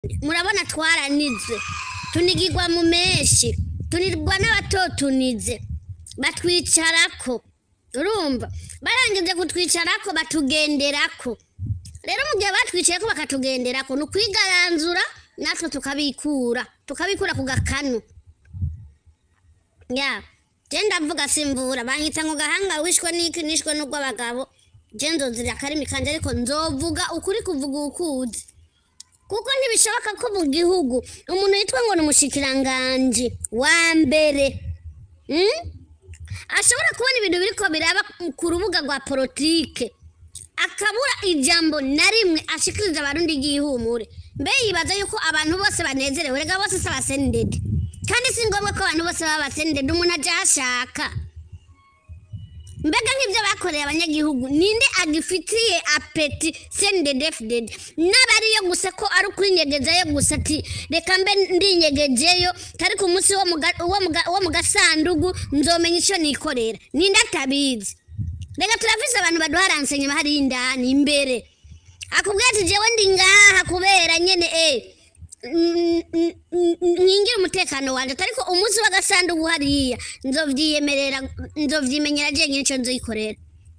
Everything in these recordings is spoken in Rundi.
murabona twaranize tunigirwa mu menshi tunirwa n'abatotunize batwicarako urumva barangije kutwicarako batugenderako rero mu gihe batwicayeko bakatugenderako ni ukwigaranzura natwe tukabikura ku gakanu ya je ndavuga simvura banyita ngo gahanga wishwe n'iki nishwe n'ugw'abagabo je nzozira akarimi kanje ariko nzovuga ukuri kuvuga ukuzi kuko ntibishoboka ko mu gihugu umuntu yitwa ngo n'umushikiranganje wa mbere ashobora kubona ibintu biriko biraba ku rubuga rwa politike akabura ijambo na rimwe ashikiriza abarundi igihumure mbe yibaza yuko abantu bose banezerewe rega bose sabasendede kandi si ngombwa ko abantu bose baba basendede umuntu aje ashaka mbega nk'ibyo bakoreye abanyagihugu ninde agifitiye apeti sendedefdede n'abariyo gusa ko ari ukwinyegezayo gusa ati reka mbe ndinyegejeyo tari ku munsi wo mu gasandugu nzomenya icyo nikorera ninde atabizi reka turafise abantu baduharansenye bahari indani imbere akubwira ati jewe ndi ngaha kubera nyene nkingira umutekano wanje ariko umunsi w'agasandugu hariya nzovyimenyera je nyine ico nzoyikorera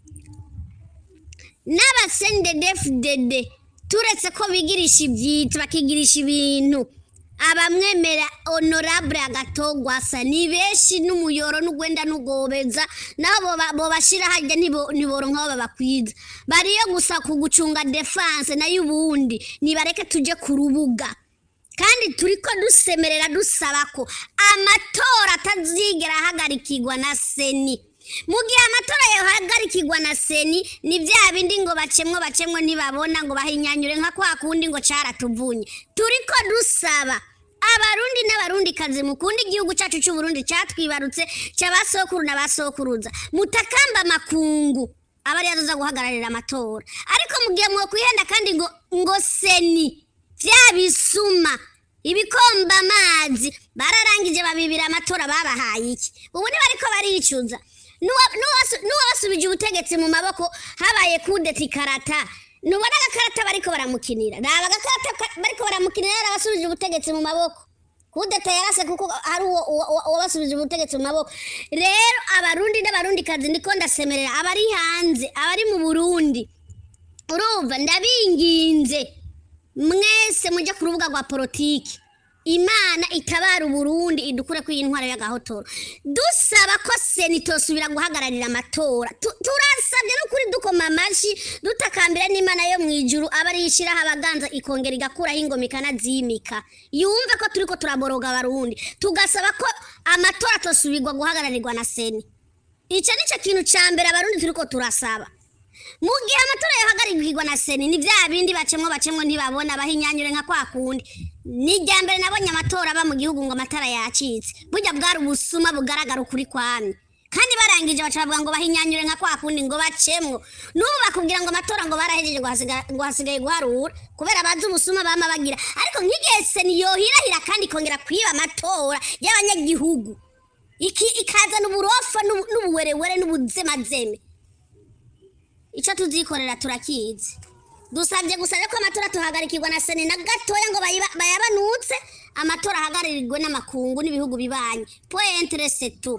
n'abasendedefdede turetse ko bigirisha ivyitso bakigirisha ibintu abamwemera honorable agatogwasa ni benshi n'umuyoro n'ugwenda n'ugobeza naho bo bashira harya niboronka aho babakwiza bariyo gusa kugucunga defense nayo ubundi nibareke tuje ku rubuga kandi turiko dusemerera dusaba ko amatora atazigera ahagarikirwa na seni mu gihe amatora yohagarikirwa na seni ni vya bindi ngo bacemwo ntibabona ngo bahinyanyure nka kwa kundi ngo caratuvunye turiko dusaba abarundi n'abarundi kazi mukunda igihugu cyacu cy'u Burundi cyatwibarutse cy'abasokuru n'abasokuruza mutakamba makungu abari yazoza guhagararira amatora ariko mu gihe mwo kwihenda kandi ngo seni vyabisuma ibikomba amazi bararangije babibira amatora babahaye iki ubu ni bariko baricuza nuwasubije ubutegetsi mu maboko habaye kudeta ikarata nubona agakarata bariko baramukinira naba agakarata bariko baramukinira arabasubije ubutegetsi mu maboko kudeta yarase kuko hari uwabasubije ubutegetsi mu maboko rero abarundi n'abarundi kazi ndiko ndasemerera abari hanze abari mu Burundi urumva ndabinginze mwese mujye ku rubuga rwa politiki Imana itabara Burundi idukure ku intwara y'agahotoro dusaba ko senito subira guhagararira amatora turasabye no kuri dukoma amashi dutakambira n'Imana yo mwijuru abari yishira abaganza ikongera igakura ingoma ikanazimika yumve ko turiko turaboroga abarundi tugasaba ko amatora tosubirwa guhagararirwa na seni ico nico kintu ca mbere abarundi turiko turasaba mu gihe amatora yohagarikirwa na seni ni vya bindi bacemwo ntibabona bahinyanyure nka kwa kundi ni ryambere nabonye amatora aba mu gihugu ngo amatara yacitse burya bwari ubusuma bugaragara ukuri kwami kandi barangije bacavuga ngo bahinyanyure nka kwa kundi ngo bacemwo n'ubu bakubwira ngo amatora ngo barahejeje ngo hasigaye guharura kubera bazi ubusuma bama bagira ariko nk'igihe seni yohirahira kandi kongera kwiba amatora y'abanyagihugu ikazana uburofa n'ubuwerewere n'ubuzemazeme ico tuzikorera turakizi dusabye gusabye ko amatora tuhagarikirwa na seni na gatoya ngo bayabanutse amatora ahagaririrwe n'amakungu n'ibihugu bibanye point resetu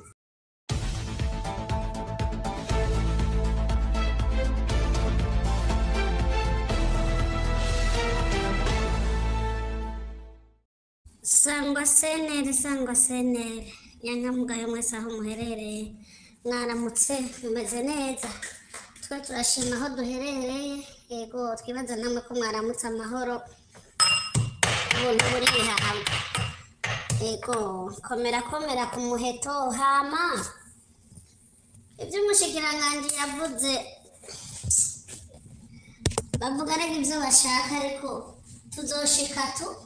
sangwa senere nyanyamugayo mwese aho muherereye mwaramutse mumeze neza turashima aho duherereye yego twibaza namwe ko mwaramutse amahoro ubuntu buri hamwe yego komera ku muheto hama ibyo umushikiranganje yavuze bavuga rege ibyo bashaka ariko tuzoshika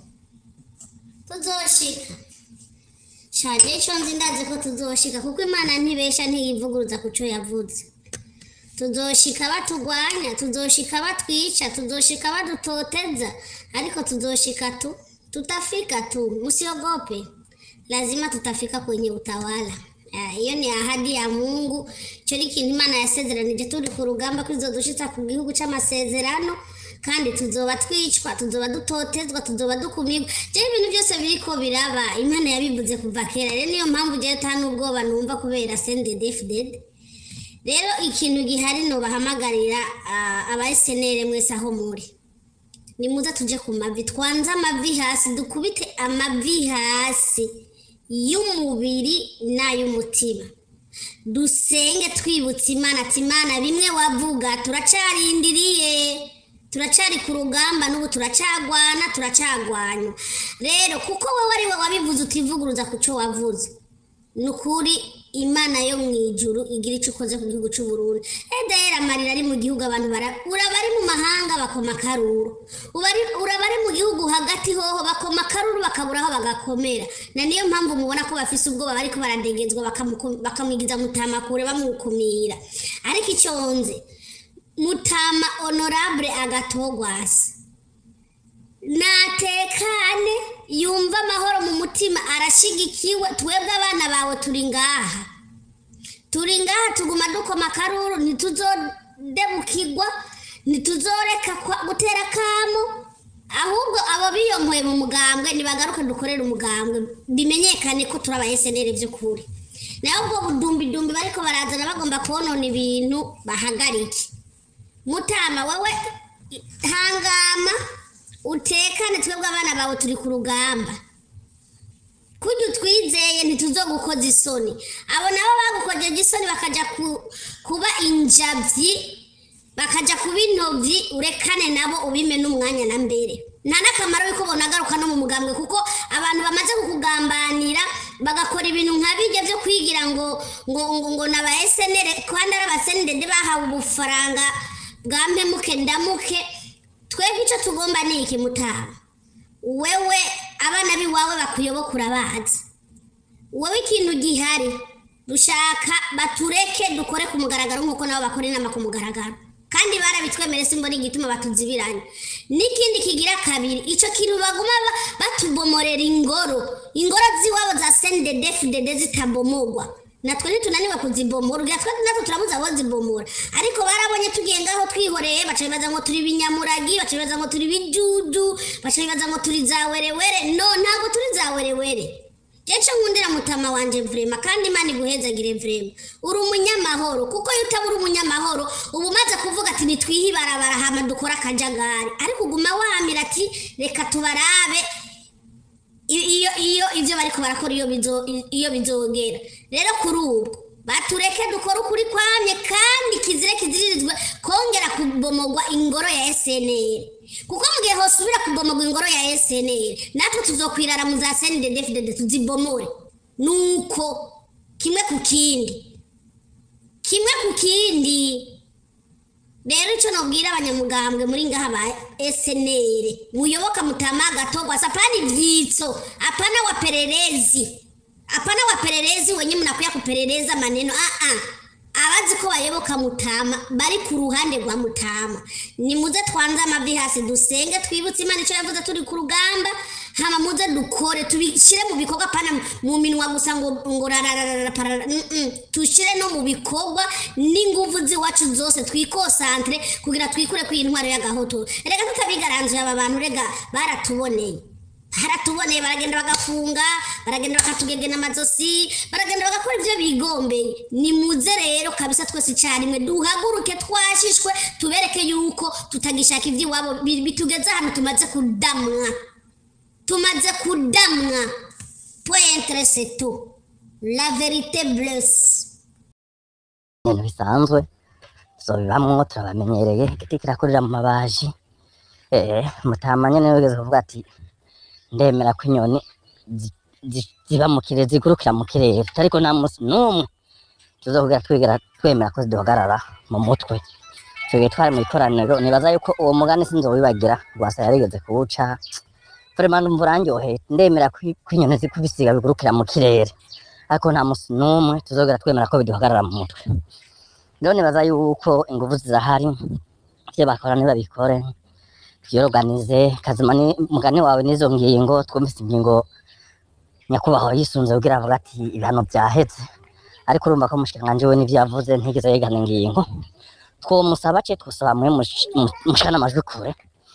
shaje ico nzi ndazi ko tuzoshika kuko Imana ntibesha ntiyivuguruza kuco yavuze tuzoshika batugwanya tuzoshika batwica tuzoshika badutoteza ariko tuzoshika tutafika musiogope lazima tutafika kwenye utawala hiyo ni ahadi ya Mungu cyo ikintu Imana yasezeranije turi ku rugamba kwizodushitsa ku gihugu c'amasezerano kandi tuzoba twicwa, tuzoba dutotezwa, tuzoba dukumirwa. Jewe ibintu byose biriko biraba Imana yabivuze kuva kera. Rero niyo mpamvu jewe nta n'ubwoba numva kubera CNDD-FDD. Rero ikintu gihari no bahamagarira abasenere mwese aho muri, nimuza tuje ku mavi, twanze amavi hasi, dukubite amavi hasi y'umubiri n'ay'umutima, dusenge twibutse Imana ati Imana bimwe wavuga turacarindiriye, turacari ku rugamba, n'ubu turacagwana. Rero kuko wowe ari we wabivuze utivuguruza ku cyo wavuze, nukuri Imana yo mwijuru igira ico ukoze ku gihugu cy'u Burundi. Edera amarira ari mu gihugu, abantu urabari mu mahanga bakoma karuru, urabari mu gihugu hagati hoho bakoma karuru bakaburaho bagakomera. Na niyo mpamvu mubona ko bafise ubwoba bariko barandegezwa bakamwigiza Mutama kure bamukumira. Ariko icyo nze Mutama Honorable Agatogwasa natekane, yumva amahoro mu mutima, arashigikiwe. Twebwe abana bawe turi ngaha tuguma dukoma karuru, ntituzodebukirwa, ntituzoreka gutera kamo, ahubwo abo biyonkoye mu mugambwe nibagaruka dukorera umugambwe, bimenyekane ko turi abayesenere by'ukuri. Naho ubwo budumbi bariko barazana bagomba konona ibintu bahagarike. Mutama wewe hangama utekane, twebwe abana bawe turi ku rugamba, kujya twizeye ntituzogukoza isoni. Abo nabo bagukojeje isoni bakaja kuba injavyi, bakaja kuba intovyi, urekane nabo ubime n'umwanya na mbere. Nta nakamaro yuko bonagaruka no mu mugambwe, kuko abantu bamaze kukugambanira bagakora ibintu nkabijya byo kwigira ngo naba SNL, kandi ari abasenede bahawe ubufaranga bwa mpemuke ndamuke. Twebwe icyo tugomba ni iki Mutama, wewe abana biwawe bakuyobokura bazi, wowe ikintu gihari dushaka batureke dukore ku mugaragaro nk'uko nabo bakora inama ku mugaragaro, kandi barabitwemere simbona igituma batuzibiranye. N'ikindi kigira kabiri, icyo kintu baguma batubomorera ingoro z'iwabo za CNDD-FDD zitabomogwa, natwe nitunaniwe kuzibomora, natwe turabuze abo zibomora. Ariko barabonye tugiye ngaho twihoreye, bacabibaza ngo turi binyamuragi, bacabibaza ngo turi bijuju, bacabibaza ngo turi za werewere. No, ntabwo turi za werewere. Jeje nkundira Mutama wanje vrema, kandi Imana iguhezagire vrema. Uri umunyamahoro, kuko iyo utabura umunyamahoro ubu maze kuvuga ati nitwihi barabara hama dukora akajagari. Ariko uguma wamira ati reka tubarabe iyo ivyo bariko barakora iyo bizogera. Rero kuri ubu batureke dukora ukuri kwamye, kandi kiziririzwe kongera kubomogwa ingoro ya SNL, kuko mugihe hosubira kubomogwa ingoro ya SNL natwe tuzokwirara mu za CNDD-FDD tuzibomore. Nuko kimwe ku kindi. Rero icyo nobwira abanyamugambwe muri ngaha ba SNL, muyoboka Mutama Agatogwasa, apana ivyitso, apana wapelelezi wenye mnakuya kupeleleza maneno. Abazi ko bayoboka Mutama bari ku ruhande rwa Mutama, nimuze twanze amavi hasi, dusenge twibutse Imana icyo yavuze turi ku rugamba, hama muze dukore tubishire mu bikorwa, pana mu minwa gusa ngo rararara. Tushire no mu bikorwa n'inguvu ziwacu zose, twikosantre kugira twikure ku intwaro y'agahoto. Rega tutabigaranzuye aba bantu, rega baratuboneye, baragenda bagafunga, baragenda bakatugegena amazosi, baragenda bagakora ivyo bigombeye. Nimuze rero kabisa twese icyarimwe duhaguruke, twashishwe, tubereke yuko tutagishaka ivy'iwabo bitugeza hano tumaze kudamwa. Point c'est tout. La vérité blesse. Ibintu bisanzwe tuzobibamwo, turabamenyereye, igiti kirakurira mu mabaji. Mutama nyene wigeze kuvuga ati ndemera ko inyoni ziba mu kirere, zigurukira mu kirere, ariko nta munsi n'umwe tuzokugira twemera ko ziduhagarara mu mutwe. Twebwe twari mu ikoraniro, nibaza yuko uwo mugani sinzowibagira, Rwasa yarigeze kuwuca. Vraiment ndumva urandyoheye, ndemera ko inyoni zikubisiga bigurukira mu kirere, ariko nta munsi n'umwe tuzogira twemera ko biduhagarara mu mutwe. Rero nibaza yuko inguvu zirahari, ivyo bakora nibabikore, twiyorganize. Kazima ni mugani wawe n'izo ngingo, twumvise ingingo nyakubahwa yisunze kugira avuga ati ibihano byaheze, ariko urumva ko umushikiranganji we n'ivyo yavuze ntigeze yigana ingingo. Twomusaba twosaba mwe mushana amajwi kure,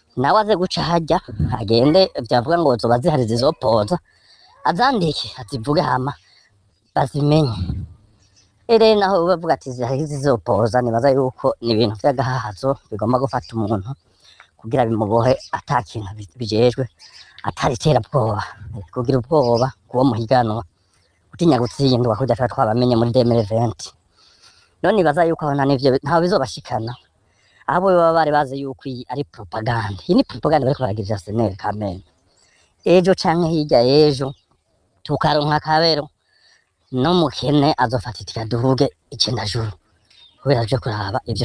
nawe aze guca hajya agende byavuga ngo zoba zihari zizopoza azandike azivuge hama bazimenye. Rero naho bavuga ati zihari zizopoza nibaza yuko ni ibintu vy'agahahazo bigomba gufata umuntu kugira bimubohe ata kintu bijejwe atari iterabwoba, kugira ubwoba kuwo muhiganwa utinya gutsindwa kurya tuba twabamenye muri 2020. None nibaza yuko aho ntaho bizobashikana, abo baba bari bazi yuko iyi ari propaganda. Iyi ni propaganda bariko baragirira seneri Kamenge. Ejo canke hirya ejo tukaronka akabero n'umukene azofata itikaduhuge icendajuru kubera aje kuraba ivyo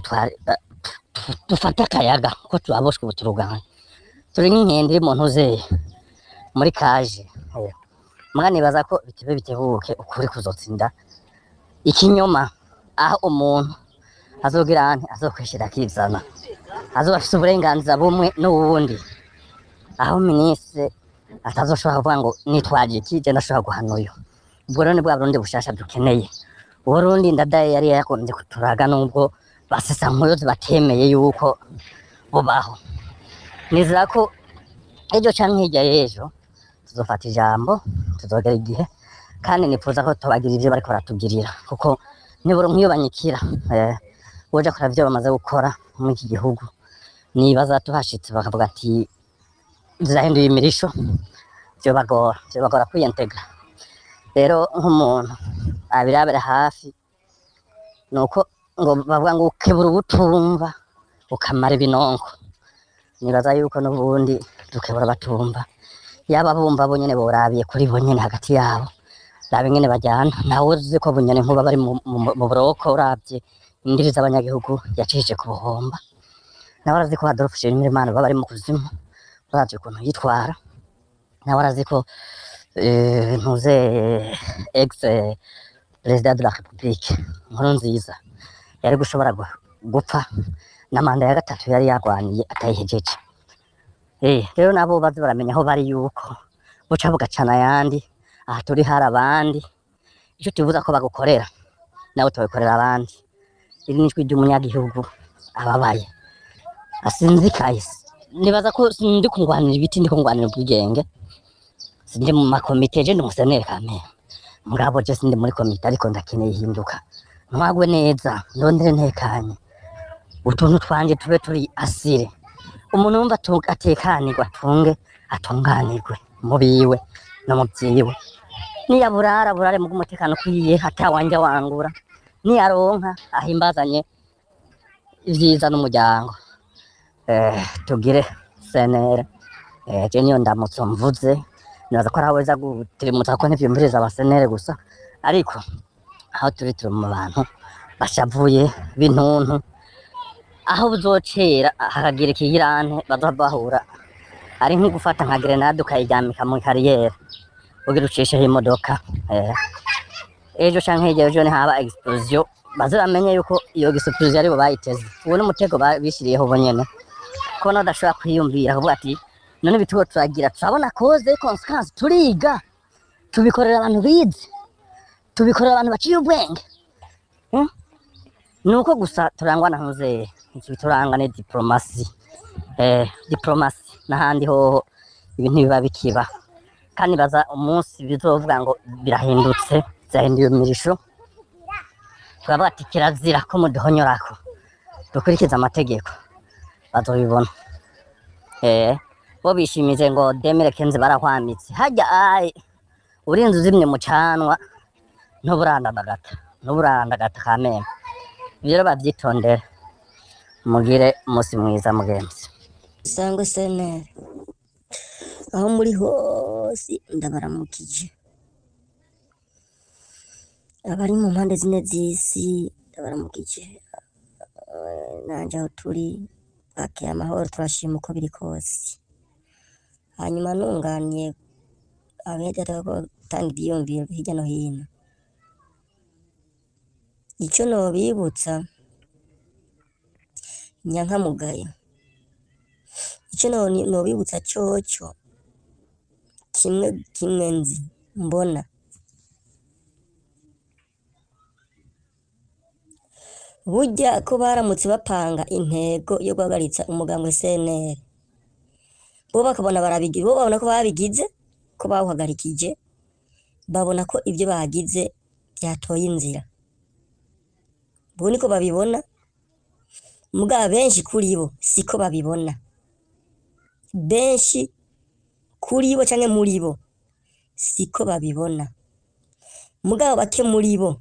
dufata akayaga ko turaboshwe ubuturugana turi nk'inkende iri mu ntuzeye muri kaje. Mwana nibaza ko bitebuke ukuri kuzotsinda ikinyoma, aho umuntu azogira ante azokwishira akizana, azoba afise uburenganzira bumwe n'uwundi, aho minisitiri atazoshobora kuvuga ngo nitwaje iki je ndashobora guhana uyu. Ubwo rero ni bwa Burundi bushasha dukeneye, Uburundi Ndadaye yari yakunze kuturaga nubwo basesa nkuyozi batemeye yuko bubaho. Nizera ko ejo canke hirya y'ejo tuzofata ijambo, tuzogera igihe kandi nifuza ko tubagira ivyo bariko baratugirira, kuko nibura nk'iyo banyikira woja kora ivyo bamaze gukora muri iki gihugu, nibaza tuhashitse bakavuga ati zirahinduye imirisho, vyobagora kwiyentegra. Rero nk'umuntu abirabira hafi nuko ngo bavuga ngo ukebura ubutumva ukamara ibinonko. Nibaza yuko n'ubundi dukebura batumva, yaba bumva bo nyene borabiye kuri bo nyene hagati yabo, rabe ingene bajyana. Nawe uzi ko bunyoni nkuba bari mu buroko, uravye indiri z'abanyagihugu yacishije ku buhomba. Nawe arazi ko Adolphe Nshimirimana baba bari mu kuzimu, uravye ukuntu yitwara. Nawe arazi ko ntuze ex president de la République Nkurunziza yari gushobora gupfa na manda ya gatatu yari yarwaniye atayihejeje. Rero nabo bazi baramenya aho bari yuko buca bugacana ayandi, aha turi hari abandi, ico tubibuza ko bagukorera nawe tubikorera abandi. Iri ni ijwi ry'umunyagihugu ababaye asinzikaye. Nibaza ko sindi kungwanira ibiti, ndi kungwanira ubwigenge, sindi mu makomite, je ndi umuseneri Kamenge mugabo je sindi muri komite, ariko ndakeneye ihinduka, ntwagwe neza, ndondere ntekanye, utuntu twanje tube turi asire, umuntu wumva atekanirwa atunge atunganirwe mu biwe no mu vyiwe. Niyaburara burare mu umutekano kwiye atawanja wangura, niyaronka ahimbazanye ivyiza n'umuryango. Tugire senere, je niyo ndamutso mvuze. Nibaza ko araweza gutirimutsa ko ntivyumviriza abasenere gusa, ariko aho turi mu bantu bashavuye b'intuntu, aho buzocera hakagira ikigirante bazohava bahura ari nko gufata nka grenade ukayiryamika mu kariyeri ugira ucisheho imodoka. Ejo canke hirya ejo nihaba explosion bazamenye yuko iyo explosion aribo bayiteze. Uwo n'umutego bishiriyeho bo nyene, ko nadashobora kwiyumvira kuvuga ati none bitugo turagira turabona cause consequence, turiga tubikorera abantu bize, tubikorera abantu baciye ubwenge. Nuko gusa turangwana ntuze turanga ne diplomasi, diplomasi n'ahandi hoho ibintu biba bikiba, kandi baza umunsi bizovuga ngo birahindutse, zahinduye imirisho, turavuga ati kirazira ko muduhonyorako, dukurikiza amategeko, bazobibona. Bo bishimize ngo 2015 barahwamitse, hajya urinze uzimye mucanwa ntuburandagata Kamenge. Ivyo bavyitondera, mugire umunsi mwiza mugenzi. Sangwe senere aho muri hose ndabaramukije, abari mu mpande zine z'isi ndabaramukije. Nanje aho turi bakeye amahoro, turashima uko biri kose. Hanyuma nunganiye abajya gutanga ivyiyumviro hirya no hino, ico nobibutsa nyankamugayo, ico nobibutsa coco kimwe nzi mbona, burya ko baramutse bapanga intego yo guhagaritsa umugambwe CNL bo bakabona barabigize, bo babona ko babigize, ko bawuhagarikije, babona ko ibyo bagize byatoye inzira, bo niko babibona. Mugabo benshi kuri bo siko babibona, benshi kuri bo canke muri bo siko babibona, mugabo bake muri bo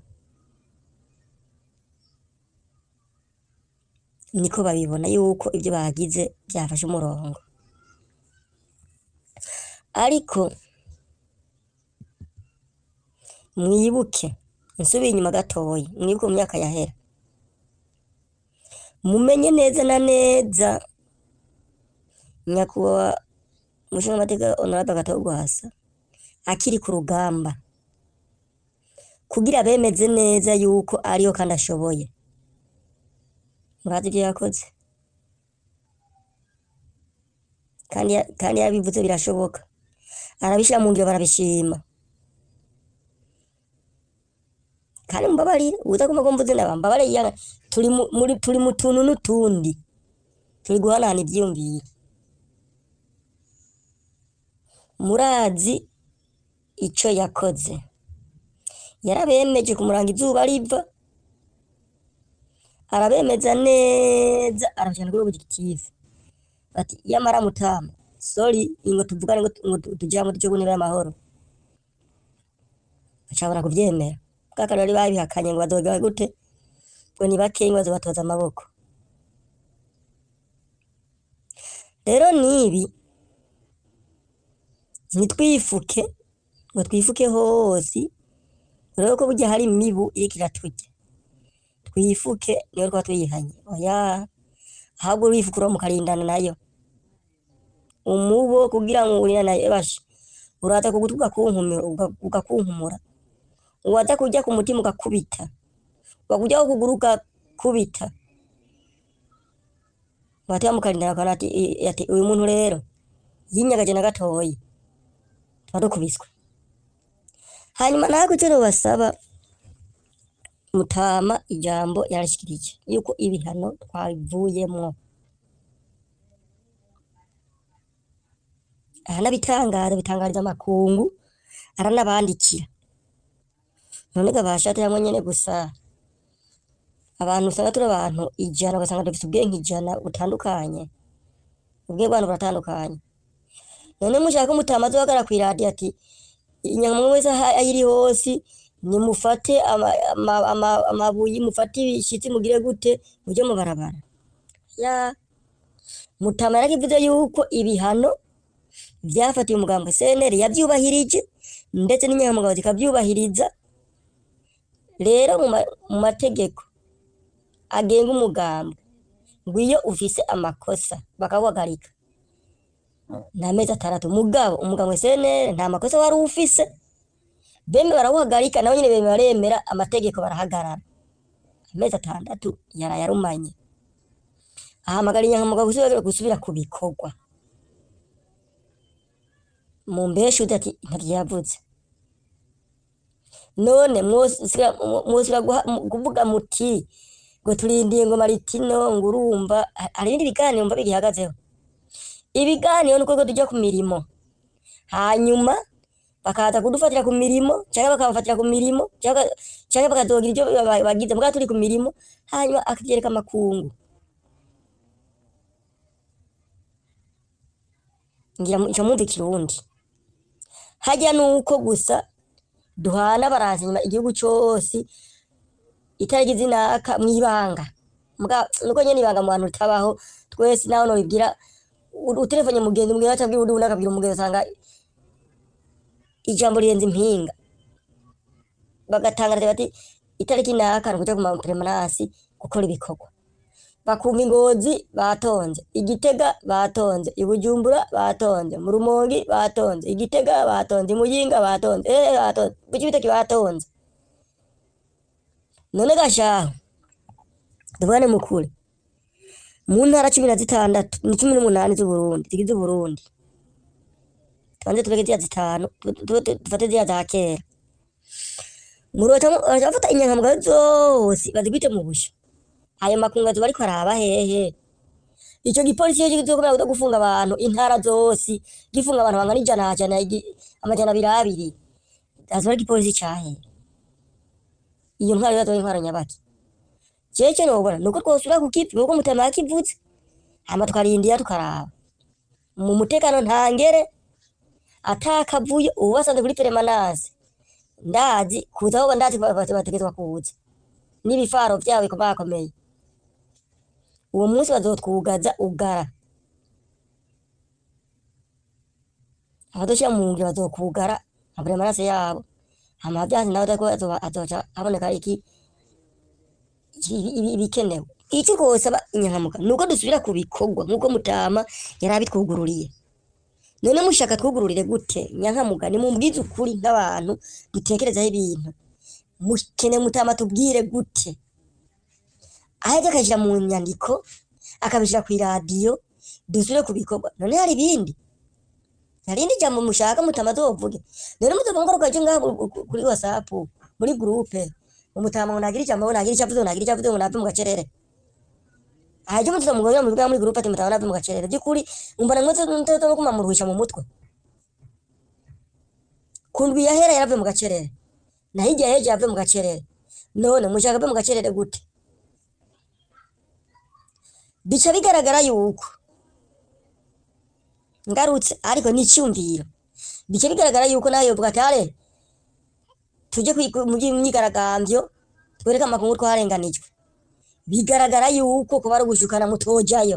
niko babibona yuko ibyo bagize byafashe umurongo. Ariko mwibuke, nsubiye inyuma gatoyi, mwibuke mu myaka yahera, mumenye neza na neza nyakubahwa umushingamateka Honorable Gatogwasa akiri ku rugamba, kugira bemeze neza yuko ariyo kandi ashoboye. Murazi ibyo yakoze, kandi yabivuze birashoboka, arabishyira mu ngiro barabishima. Kandi mbabarire, utagomba ko mvuze naba mbabarire, turi mu tuntu n'utundi, turi guhanahana ibyiyumviro. Murazi ico yakoze, yarabemeje kumuranga izuba riva, arabemeza neza, arabashana kuri objective bati yamara Mutama, sorry ingo tuvugane ngo tujamwe cyo kunira amahoro, bacabona kuvyemera. Kaka rari babihakanye ngo bazoga gute, ngo ni bake ngo bazobatoza amaboko. Rero nibi nitwifuke, ngo twifuke hose, rero ko burya hari imibu iriko iratujya, twifuke niyo twaba tuyihanye. Oya, ahubwo wifukura mukarindana nayo, umubo kugira ngo urina nayo basha, uraza kugutuka ugakunkumura, uwaza kujya ku mutima ugakubita, wakujya kuguruka kubita, watya mukarindana kanati yati uyu muntu rero yinyagaje na gatoyi badukubiswe. Hanyuma nako cyo basaba Mutama ijambo yarashikirije yuko ibihano twavuyemwo, bitangariza amakungu, aranabandikira. None gabasha cyangwa nyene gusa abantu usanga turi abantu ijana, ugasanga dufite ubwenge ijana butandukanye, ubwenge bw'abantu buratandukanye. None mushaka ko Mutama azogara ku radio ati inyamuntu wese ayiri hose nimufate amabuyi, mufate ibishitsi, mugire gute, mujye mu barabara. Ya Mutama yarakivuze yuko ibihano byafatiye umugambo CNL yabyubahirije, ndetse n'inyangamugayo zikabyubahiriza. Rero mu mategeko agenga umugambo, ngo iyo ufise amakosa bakaguhagarika n'amezi 6. Mugabo umugambo CNL nta makosa wari ufise, bemwe barawuhagarika, nabo nyine bemwe baremera amategeko barahagarara. Amezi 6 yarumanye, ahamagara inyangamugayo gusubira kubikorwa. Mu mbeshu ati ntaryavutse. None mwosira kuvuga muti ngo turindiye ngo Maritino ngo urumva hari ibindi biganiro mba bigihagazeho. Ibiganiro nuko tujya ku mirimo, hanyuma bakaza kudufatira ku mirimo, cyangwa bakabafatira ku mirimo, cyangwa bakadogira ibyo bagize mbwa turi ku mirimo, hanyuma akabyereka amakungu. Ngira icyo mwumva Kirundi hajya nuko gusa duhana baranze nyuma igihugu cyose itariki zinaka mwibanga, mbwa nuko nyene ibanga mu bantu tabaho twese, naho no bibwira utelefone mugenzi mbwira atabwira undi unakabwira umugenzi, sanga ijambo riyenze impinga, bagatangara bati itariki naka kujya ku permanence gukora ibikorwa. Bakumva Ingozi batonze, Igitega batonze, Ibujumbura batonze, mu Rumongi batonze, Igitega batonze, Muyinga batonze, batonze bikibiteki batonze. None gashaho dubane mukuri mu ntara 16 ni 18 z'Uburundi zigize Uburundi, twanze tubegeze 5 dufate zya za kera. Murota afata inyangamugayo zose bazigwite mu busho, ayo makungazo bariko araba hehe ico gipolisi cyo kizokomera gufunga abantu intara zose gifunga abantu bangana ijana amajana abiri azora igipolisi cahe iyo ntwaro yazo intwaro nyabaki cece nobona nuko twosubira kukipi nuko Mutama yakivutse hama tukarindira tukaraba mu mutekano ntangere atakavuye ubasanze kuri permanence ndazi kuza aho ndazi bategetswe kuza n'ibifaro byawe ko bakomeye uwo munsi bazotwugaza ugara abadoshya mu ngiro bazokugara permanence yabo hama byazi nawe dako azoca aboneka ibikenewe iki kose inyankamuka nuko dusubira kubikorwa nkuko Mutama yarabitwugururiye none mushaka twugururire gute nyankamuka ni mumbwize ukuri nk'abantu dutekerezaho ibintu mukene Mutama tubwire gute aje akashira mu nyandiko akabishira ku radio dusubire kubikorwa none hari ibindi narindi jambo mushaka Mutama azovuge none muzobongora kwaje ngaho kuri WhatsApp muri groupe Mutama unagira jambo unagira icyavuze unave mu gacerere aje mutuma mugoya mu muri groupe ati Mutama unave mu gacerere byukuri umbana mwese nteto kumamuruhisha mu mutwe kundwi yahera yarave mu gacerere na hirya heje yave mu gacerere none mushaka ave mu gacerere gute bica bigaragara yuko ngarutse ariko n'icyumviro bica bigaragara yuko nayo bwatare tuje mu myigaragambyo twereka amakungu twarenganijwe bigaragara yuko ko bari gushukana mutojayo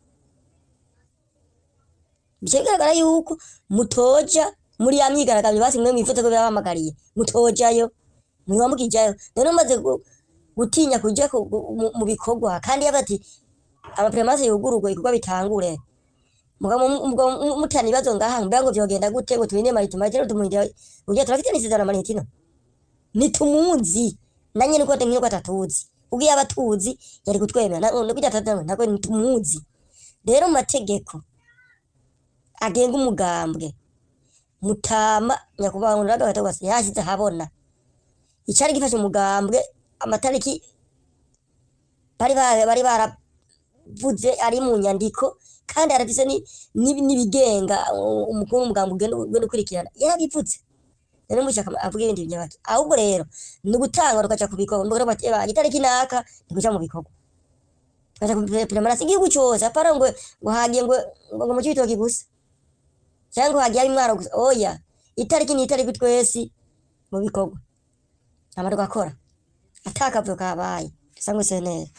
bica bigaragara yuko mutoja muri ya myigaragambyo basimwe mwifoto ko bahamagariye mutojayo mwiwamukijayo none maze gutinya kujya mu bikorwa kandi yabati amapremase yugururwa ikorwa bitangure mutani bazo ngaha mbango byogenda gute ngo tubine maritima rero tumujya ujya turafite nisizana maritino nitumuzi nanye nuko tengiye ko atatuzi ugiye abatuzi yari kutwemera no kujya nako nitumuzi rero mategeko agenga umugambwe Mutama nyakubahwa gatagwase yashyize habona icyari gifashe umugambwe amatariki bari baravuze ari mu nyandiko kandi arafise nibigenga umukuru w'umugambwe ugenda ukurikirana yarabivutse rero mushaka avuga ibindi byabaki ahubwo rero nugutanga rukaca kubikora ndoro bateba itariki naka ndikuja mu bikorwa kaja kupermanence igihugu cyose apara ngo hagiye ngo mu cyitoki gusa cyangwa hagiye ari mwaro gusa oya itariki ni itariki twese mu bikorwa amara gakora atakavuye kabaye sangwe senere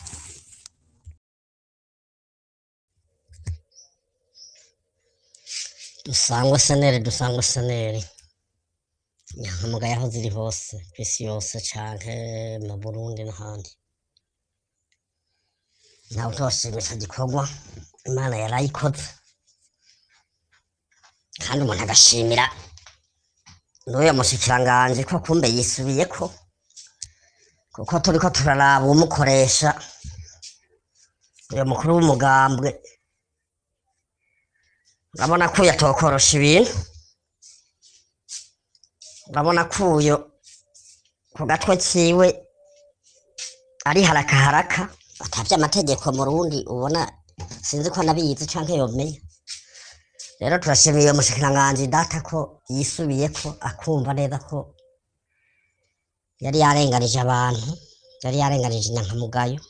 dusangwe senere nyankamuga yaho ziri hose kwisi yose canke mu Burundi n'ahandi ntawe utoshimisha gikorwa Imana yarayikoze kandi umuntu agashimira n'uyo mushikiranganje ko kumbe yisubiyeko kuko turiko turaraba umukoresha uyo mukuru w'umugambwe urabona ko yatokorosha ibintu urabona ko uyo ku gatwe kiwe ari haraka atavye amategeko mu Burundi ubona sinzi ko nabiyizi canke yomenya rero turashimiye umushikiranganje data ko yisubiyeko akumva neza ko yari yarenganije abantu yari yarenganije nyankamugayo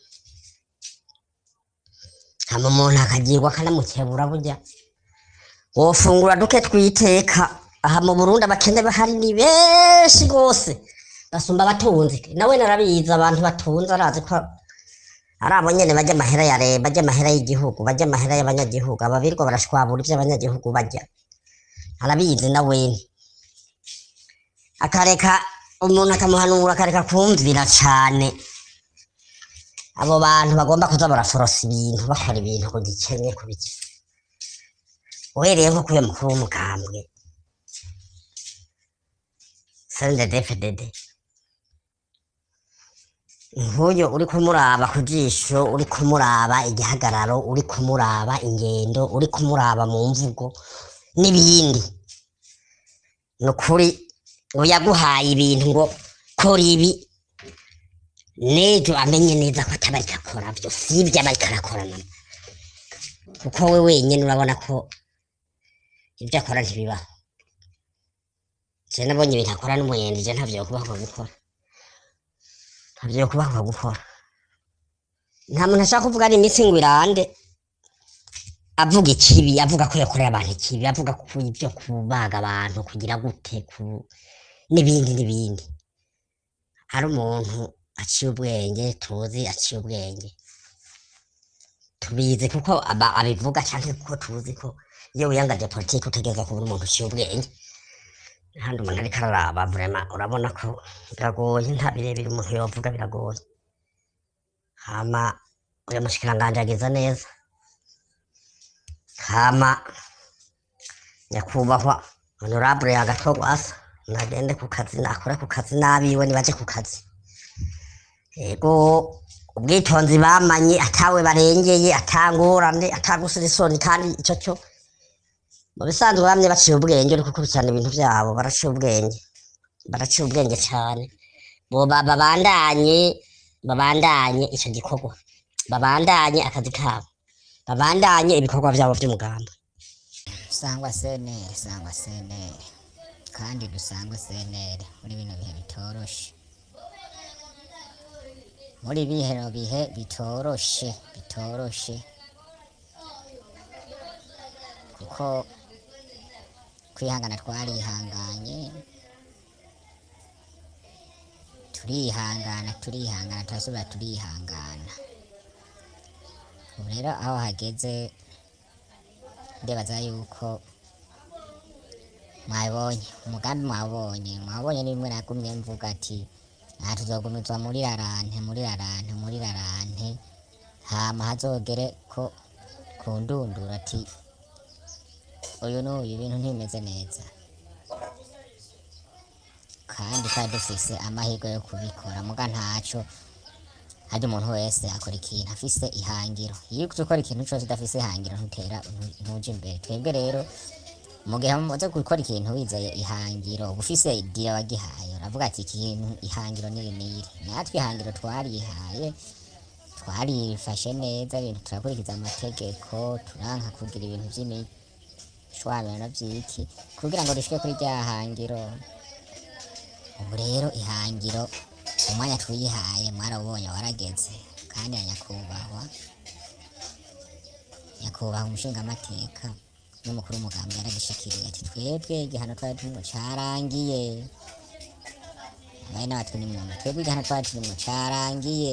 hama umuntu akagirwa kanamukebura burya wofungura duke twiteka aha mu Burundi abakene bahari ni benshi gose basumba batunze nawe narabiza abantu batunze arazi ko ari abo nyene bajya amahera ya leta bajya amahera y'igihugu bajya amahera y'abanyagihugu ababirwa barashwabura ivy'abanyagihugu bajya arabizi nawe akareka umuntu akamuhanura akareka kumvira cane abo bantu bagomba kuza baraforosa ibintu bakora ibintu ku gikenye ku biki uhereye nko kuya mukuru w'umugambwe CNDD-FDD nk'uyo uri kumuraba ku jisho uri kumuraba igihagararo uri kumuraba ingendo uri kumuraba mu mvugo n'ibindi nukuri uyaguhaye ibintu ngo kora ibi nejo amenye neza ko atabarika akora byo sibyo abarika arakorana kuko we wenyine urabona ko ibyo akora ntibibaho. Je nabonye ibintu akora n'umuyenzi, je ntavyo kubaho gukora, ntavyo kubaho gukora. Nta muntu ashaka kuvuga ari imitsi ngo irande avuga ikibi, avuga ko yakorera abantu ikibi, avuga ku ibyo kubaga abantu kugira gute n'ibindi. Hari umuntu aciye ubwenge, tuzi aciye ubwenge, tubizi kuko abivuga cyangwa kuko tuzi ko iyo wiyangaje politiki utegeza kubura umuntu uciye ubwenge. Handi umuntu ariko araraba vraiment urabona ko biragoye, nta birebire umuntu yovuga, biragoye. Hama uyu mushikiranganji agize neza, hama nyakubahwa honorable Agatogwasa nagende ku kazi, nakora ku kazi, n'abiwe nibaje ku kazi. Ego ubwitonzi bamanye, atawe barengeye, atangorane, atagusira isoni, kandi ico cyo mu bisanzwe bamye baciye ubwenge, uri gukurikirana ibintu byabo, baraciye ubwenge cyane. Bo babandanye ico gikorwa, babandanye akazi kabo, babandanye ibikorwa byabo by'umuganda. Sangwa senere kandi dusangwe senere muri bino bihe bitoroshe, muri bihero bihe bitoroshe kuko kwihangana twarihanganye, turasubira turihangana. Ubu rero aho hageze ndibaza yuko mwabonye umugambi, mwabonye ni bimwe nagumye mvuga ati aha tuzogumizwa muri rarante, hama hazogere ko kundundura ati uyu n'uyu ibintu ntibimeze neza, kandi twari dufise amahirwe yo kubikora. Muga ntaco, harya umuntu wese akora ikintu afise ihangiro. Iyo ukora ikintu cyose udafise ihangiro ntuje imbere. Twebwe rero mu gihe mumaze gukora ikintu wizeye ihangiro, ufise idea wagihaye, uravuga ati ikintu ihangiro niri. Natwe ihangiro twarihaye, twarifashe neza, ibintu turakurikiza amategeko, turanka kugira ibintu by'imishwabano by'iki kugira ngo dushike kuri rya hangiro. Ubu rero ihangiro umwanya twihaye mwarabonye warageze, kandi nyakubahwa umushingamateka n'umukuru w'umugambi yaragishikiriye ati twebwe igihano twari turimo carangiye, abaye n'abatwe n'imyumva, twebwe igihano twari turimo carangiye.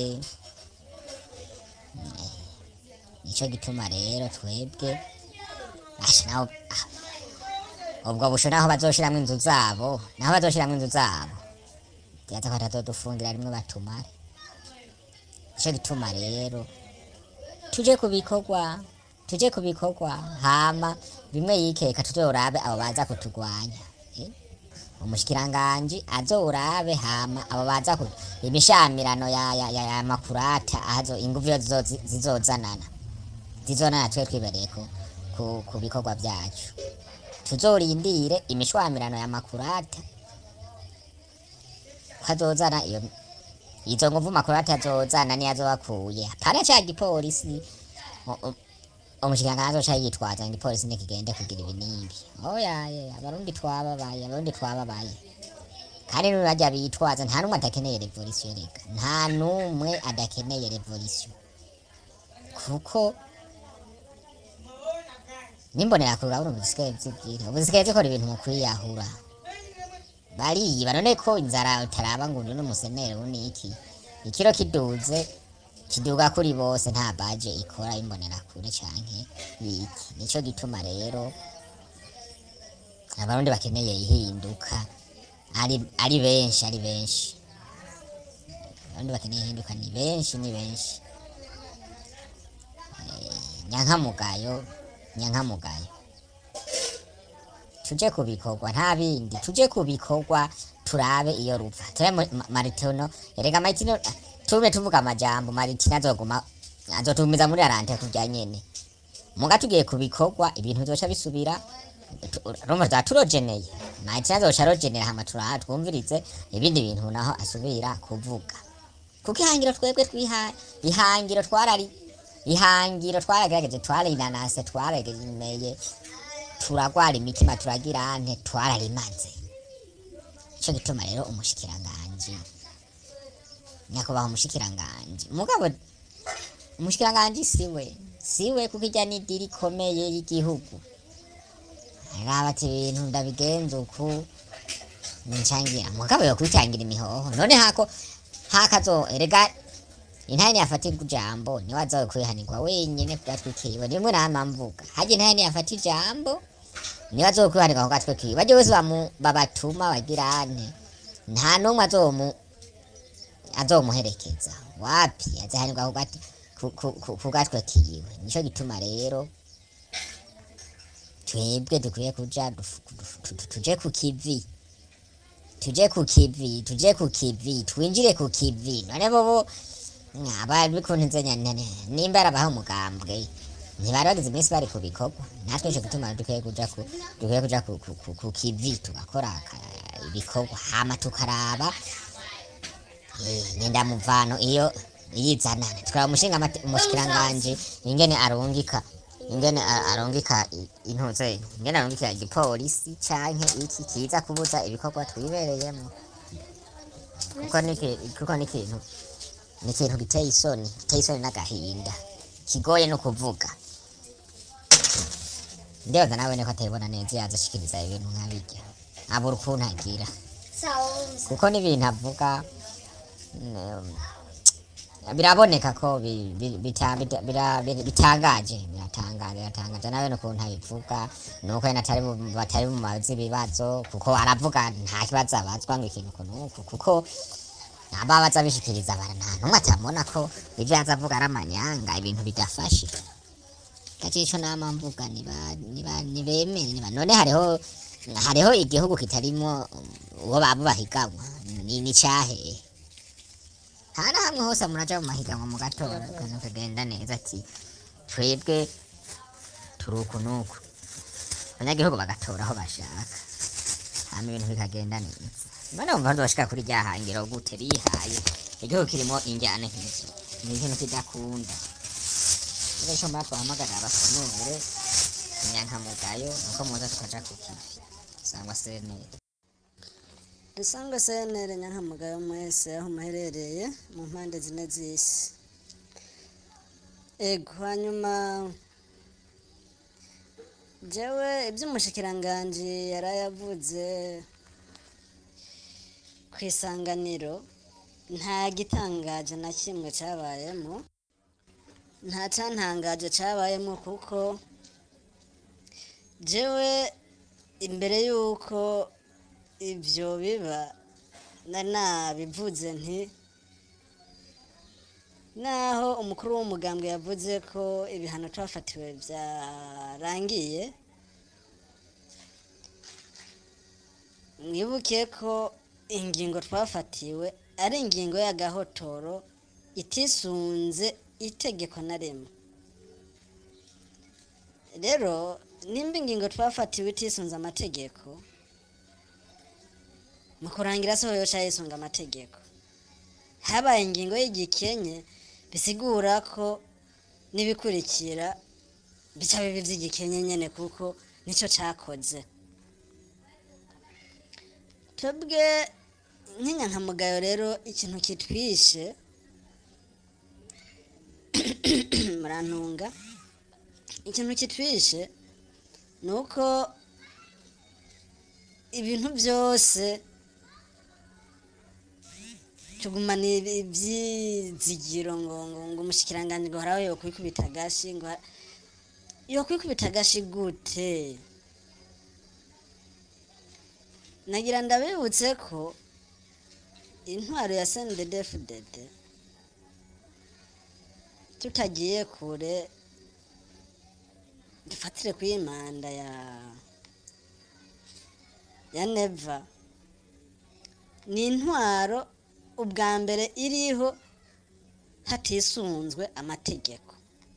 Nico gituma rero twebwe naho ubwo busho naho bazoshiramwo inzu zabo, yaza ko atazodufungira rimwe batumare. Nico gituma rero tuje kubikorwa, hama bimwe yikeka tuzorabe abo baza kutugwanya. Umushikiranganji azorabe, hama abo baza imishamirano ya makurata azo inguvu zizozanana twe twibereye ku bikorwa byacu. Tuzorindire imishwamirano ya makurata hazozana izo nguvu makurata azozana ni azobakuye, hapana cha gipolisi umushikiranganji azoca yitwaza ngo ipolisi nikigende kugira ibinimbi. Abarundi twababaye, kandi n'urajya bitwaza, nta numwe adakeneye revolution rega, nta numwe adakeneye revolution, kuko nimbonera kuri urabona ubuzisigaye zikora ibintu mu kwiyahura, bariyiba. None ko inzara utaraba ngo undi n'umusenere uniki, ikiro kiduga kuri bose, nta baje ikora imbonera kure canke biki. Nico gituma rero abarundi bakeneye ihinduka, ari benshi, abarundi bakeneye ihinduka ni benshi, nyankamugayo. Tuje kubikorwa, nta bindi, tuje kubikorwa, turabe iyo rupfa. Turabe Maritono, erega Maritono tume tuvuga amajambo, Maritono azotumiza muri rarante kurya nyene. Muga tugiye kubikorwa, ibintu bizoca bisubira, rumva zaturogeneye. Maritono azoca arogenera, hama twumvirize ibindi bintu naho asubira kuvuga. Kuko ihangiro twebwe twihaye, ihangiro ihangiro twaragerageje, twarinanase, twaragemeye, turagwara imitima, turagira nte, twararimaze. Ico gituma rero umushikiranganji, nyakubahwa umushikiranganji, mugabo umushikiranganji siwe kuko ijya ni diri ikomeye y'igihugu. Araba ati ibintu ndabigenza uku nchangira, mugabo yo kwitangira imihoho. None hakazo erega intani yafatirwa ijambo niwe azawe kwihanirwa wenyene kugatwikiriwe. Nimwe nama mvuga haje intani yafata ijambo niwe azawe kwihanirwa kugatwikiriwe. Baje bose babatuma bagirane, nta numwe azomuherekeza wapi, azahanirwa kugatwikiriwe. Nico gituma rero twebwe dukwiye kuja tuje ku kivi, twinjire ku kivi. None bobo abari bikunze nyane nimba arabaho umugambwe ntibari bagize iminsi bari ku bikorwa. Natwe ico gituma dukwiye kuja ku kivi tugakora ibikorwa, hama tukaraba nyenda muvano iyo yizanana. Tukaba umushikiranganji ingene arungika intuze, ingene arungika igipolisi canke iki kiza kubuza ibikorwa twibereyemo, kuko ni ikintu giteye isoni n'agahinda kigoye no kuvuga. Ndibaza nawe ko atayibona neza yaza ashikiriza ibintu nk'abirya, abura ukuntu agira, kuko n'ibintu avuga biraboneka ko bitangaje. Nawe n'ukuntu abivuga nuko batari mu mazi ibibazo, kuko aravuga nta kibazo abazwa ngo ikintu kunuku, kuko ababaza bishikiriza abantu nta numwe atamona ko ivyo yaza avuga ari amanyanga, ibintu bidafashe. Gace ico nama mvuga nibemere. None hariho igihugu kitarimo uwo babo bahiganwa, ni cahe? Hana hamwe hose muraja mu mahiganwa mu gatora kandi kagenda neza, ati twebwe turuku nuko abanyagihugu bagatora aho bashaka, hama ibintu bikagenda neza. None umva bashika kuri ryahangiro gute bihaye igihugu kirimo injyane nk'izo, ni ikintu kidakunda. Rero mba twahamagara abasanure inyankamugayo nuko muza tukaja ku kivi sangwa senere. Dusanga senere nyankamugayo mwese aho muherereye mu mpande zine z'isi. Ego hanyuma jewe iby'umushikiranganji yarayavuze kwisanganiro nta gitangaje na kimwe cabayemo, nta cantangaje cabayemo, kuko jewe imbere yuko ivyo biba nabivuze nti naho umukuru w'umugambwe yavuze ko ibihano twafatiwe byarangiye, mwibuke ko ingingo twafatiwe ari ingingo y'agahotoro itisunze itegeko na rimwe. Rero nimba ingingo twafatiwe itisunze amategeko, mu kurangira soho yoca yisunga amategeko. Habaye ingingo y'igikenye bisigura ko nibikurikira bica bibi vy'igikenye nyene, kuko nico cakoze. Twebwe nk'inyankamugayo rero ikintu kitwishe murantunga, ikintu kitwishe nuko ibintu byose tugumana ibyizigiro ngo umushikiranganji ngo haraho yokwikubita agashi, ngo yokwikubita agashi gute? Nagira ndabibutse ko intwaro ya CNDD-FDD tutagiye kure, dufatire kw'imanda ya Neva, ni intwaro ubwa mbere iriho hatisunzwe amategeko.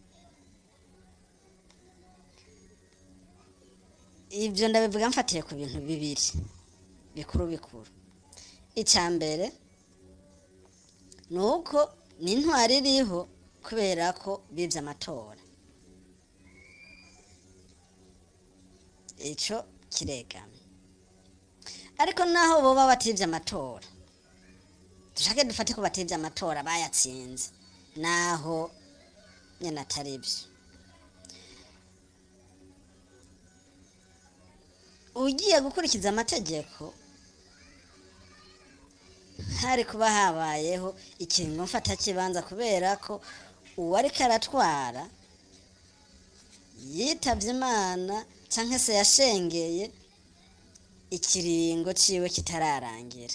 Ibyo ndabivuga mfatiye ku bintu bibiri bikuru. Icya mbere nuko ni intwaro iriho kubera ko bibye amatora ico kiregamye ariko naho boba batibye amatora dushake dufate ko batibye amatora bayatsinze naho nyene atari byo ugiye gukurikiza amategeko hari kuba habayeho ikiringo mfata kibanza kubera ko uwariko aratwara yitavye imana canke se yashengeye ikiringo ciwe kitararangira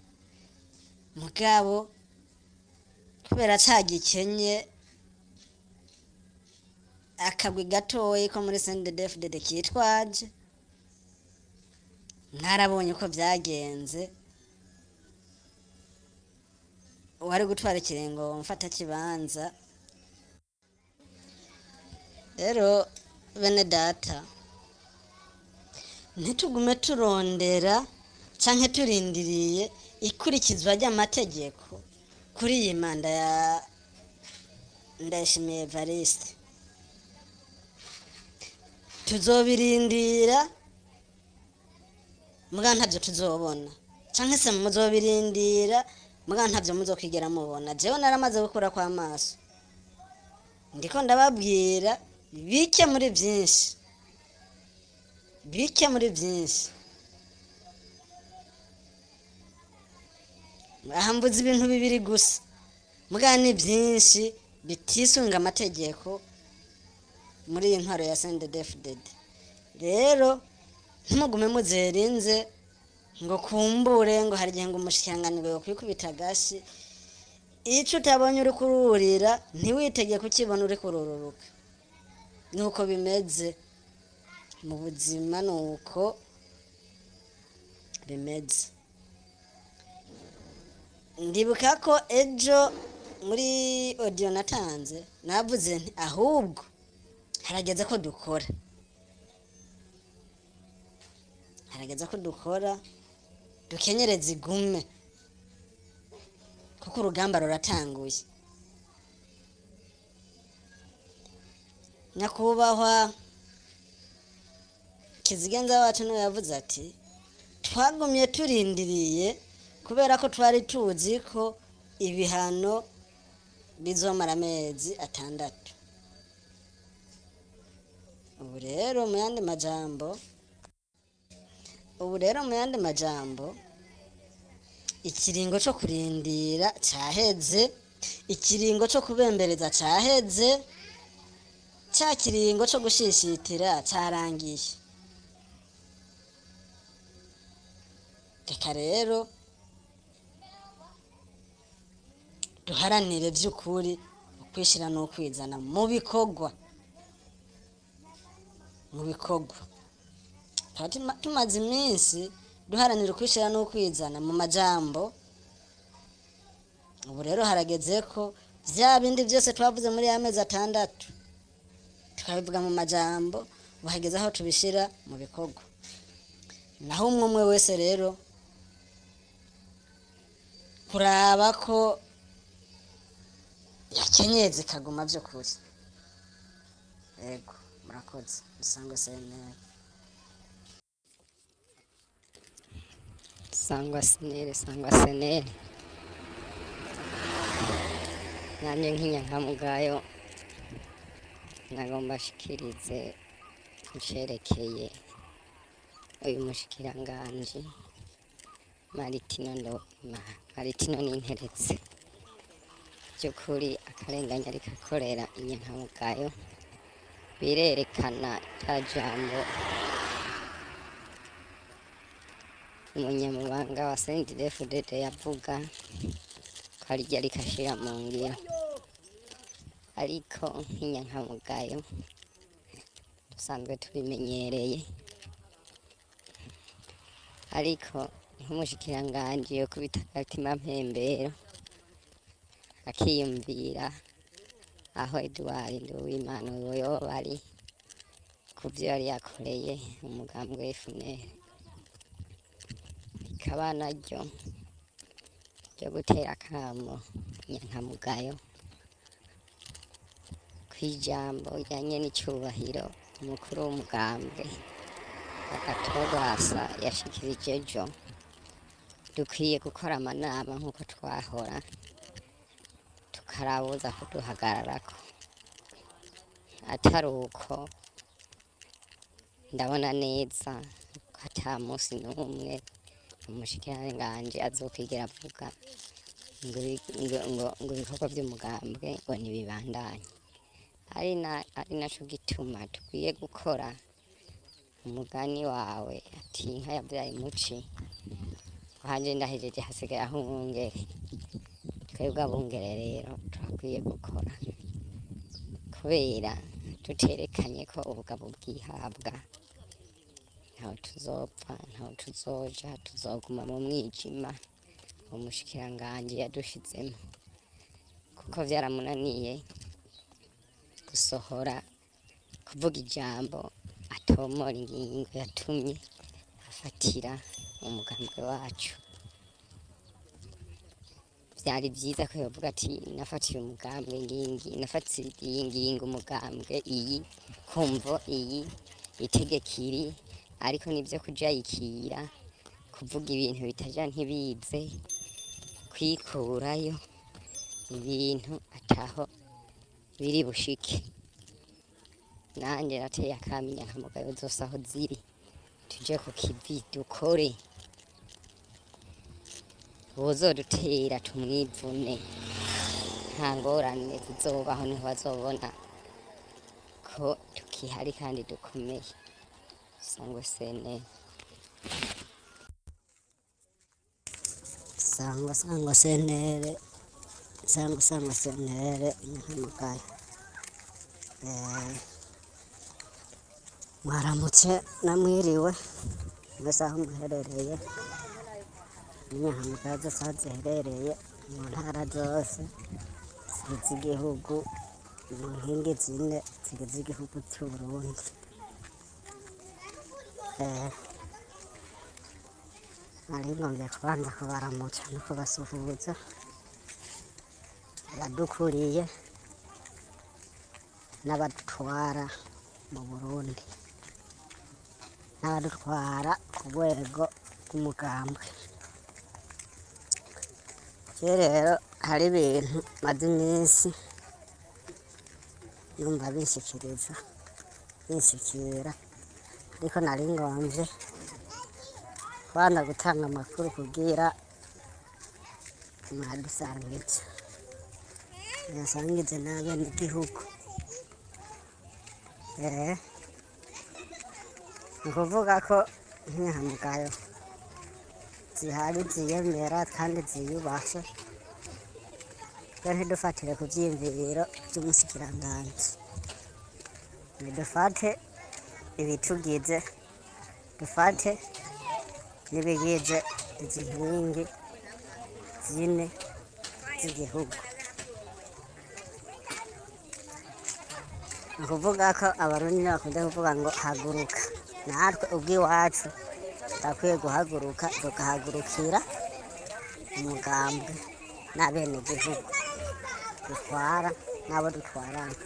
mugabo kubera cagikenye akagwi gatoyi ko muri CNDD-FDD kitwaje mwarabonye ko vyagenze wari gutwara ikiringo mfata kibanza rero bene data ntitugume turondera canke turindiriye ikurikizwa ry'amategeko kuri iyi manda ya Ndayishimiye Evariste tuzobirindira muga ntavyo tuzobona canke se muzobirindira muga ntavyo muzokwigera mubona jewe naramaze gukura kwa maso ndiko ndababwira bike muri byinshi ahambuza ibintu bibiri gusa muga ni byinshi bitisunga amategeko muri iyi ntwaro ya CNDD-FDD rero ntimugume muzerinze ngo kumbure ngo hari igihe ngo umushikiranganji wo kwikubita agashi ico utabonye uri kururira ntiwitege kukibona uri kurururuka nuko bimeze mu buzima nuko bimeze ndibuka ko ejo muri audio natanze navuze nti ahubwo harageze ko dukora dukenyereza igume kuko urugamba ruratanguye nyakubahwa kizigenza wacu niwe yavuze ati twagumye turindiriye kubera ko twari tuzi ko ibihano bizomara amezi 6 ubu rero mu yandi majambo ikiringo cyo kurindira cyaheze ikiringo cyo kubembereza cyaheze cya kiringo cyo gushishitira cyarangiye reka rero duharanire by'ukuri ukwishira no kwizana mu bikorwa tumaze iminsi duharanira ukwishira no kwizana mu majambo ubu rero harageze ko vya bindi byose twavuze muri amezi 6 tukabivuga mu majambo bahageze aho tubishira mu bikorwa naho umwe wese rero kuraba ko yakenyeze kaguma byo kuri yego murakoze Sangwa Senere Sangwa Senere nanjye nk'inyankamugayo nagomba shikirize nsherekeye uyu mushikiranganji Maritino Ninteretse by'ukuri akarenganya ariko akorera inyankamugayo birerekana rya jambo umunyamabanga wa CNDD-FDD yavuga ko arijya rikashira mu ngiro ariko nk'inyankamugayo dusanzwe tubimenyereye ariko nk'umushikiranganji yo kubita agatima mpembero akiyumvira aho Edouard Nduwimana yoba ari ku byo yari yakoreye umugambwe FNL ikaba naryo ryo gutera akamo nyankamugayo kw'ijambo rijanye n'icubahiro umukuru w'umugambwe Agatogwasa yashikirije ejo dukwiye gukora amanama nk'uko twahora tukarabuza kuduhagararako atari uko ndabona neza ko ata munsi n'umwe umushikiranganji azokwigera avuga ngo ibikorwa by'umugambwe ngo ntibibandanye ari naco gituma dukwiye gukora umugani wawe ati inka yabyaye muci hanje ndahejeje hasigaye aho umwungere twebwe abungere rero turakwiye gukora kubera tuterekanye ko ubugabo bwihabwa ntaho tuzopfa ntaho tuzoja tuzoguma mu mwijima umushikiranganji yadushizemo kuko vyaramunaniye gusohora kuvuga ijambo atomora ingingo yatumye afatira umugambwe wacu vyari vyiza ko yovuga ati nafatiye umugambwe nafatiye iyi ngingo umugambwe iyi kumvo iyi itegekiri ariko nivyo kujayikira kuvuga ibintu bitaja ntibize kwikurayo ibintu ataho biri bushike nanje nateye akamenya nkamugayo zose aho ziri tuje ku kivi dukore uzodutera tumwivune nta ngorane zizobaho niho bazobona ko tukihari kandi dukomeye sangwe sene sangwa senere sangwa senere nkamugayo mwaramutse namwiriwe mwese aho muherereye n'inyahamugayo zose aho ziherereye mu ntara zose zigize igihugu mu nkingi zine zigize igihugu c'Uburundi nari ngomvye kubanza kubaramutsa no kubasuhuza abadukuriye n'abadutwara mu Burundi n'abadutwara ku rwego rw'umugambwe rero hari ibintu maze iminsi numva binshikira ariko nari ngomvye kubanza gutanga amakuru kugira mwadusangize n'abenegihugu ni ukuvuga ko inyangamugayo zihari ziyemera kandi ziyubashe rero ntidufatire ku vyiyumviro vy'umushikiranganji nidufate ibitugize dufate n'ibigize izi nkingi zine z'igihugu ni ukuvuga ko abarundi bakunda kuvuga ngo haguruka natwe ubw'iwacu turakwiye guhaguruka tugahagurukira umugambwe n'abenegihugu dutwara n'abo dutwarana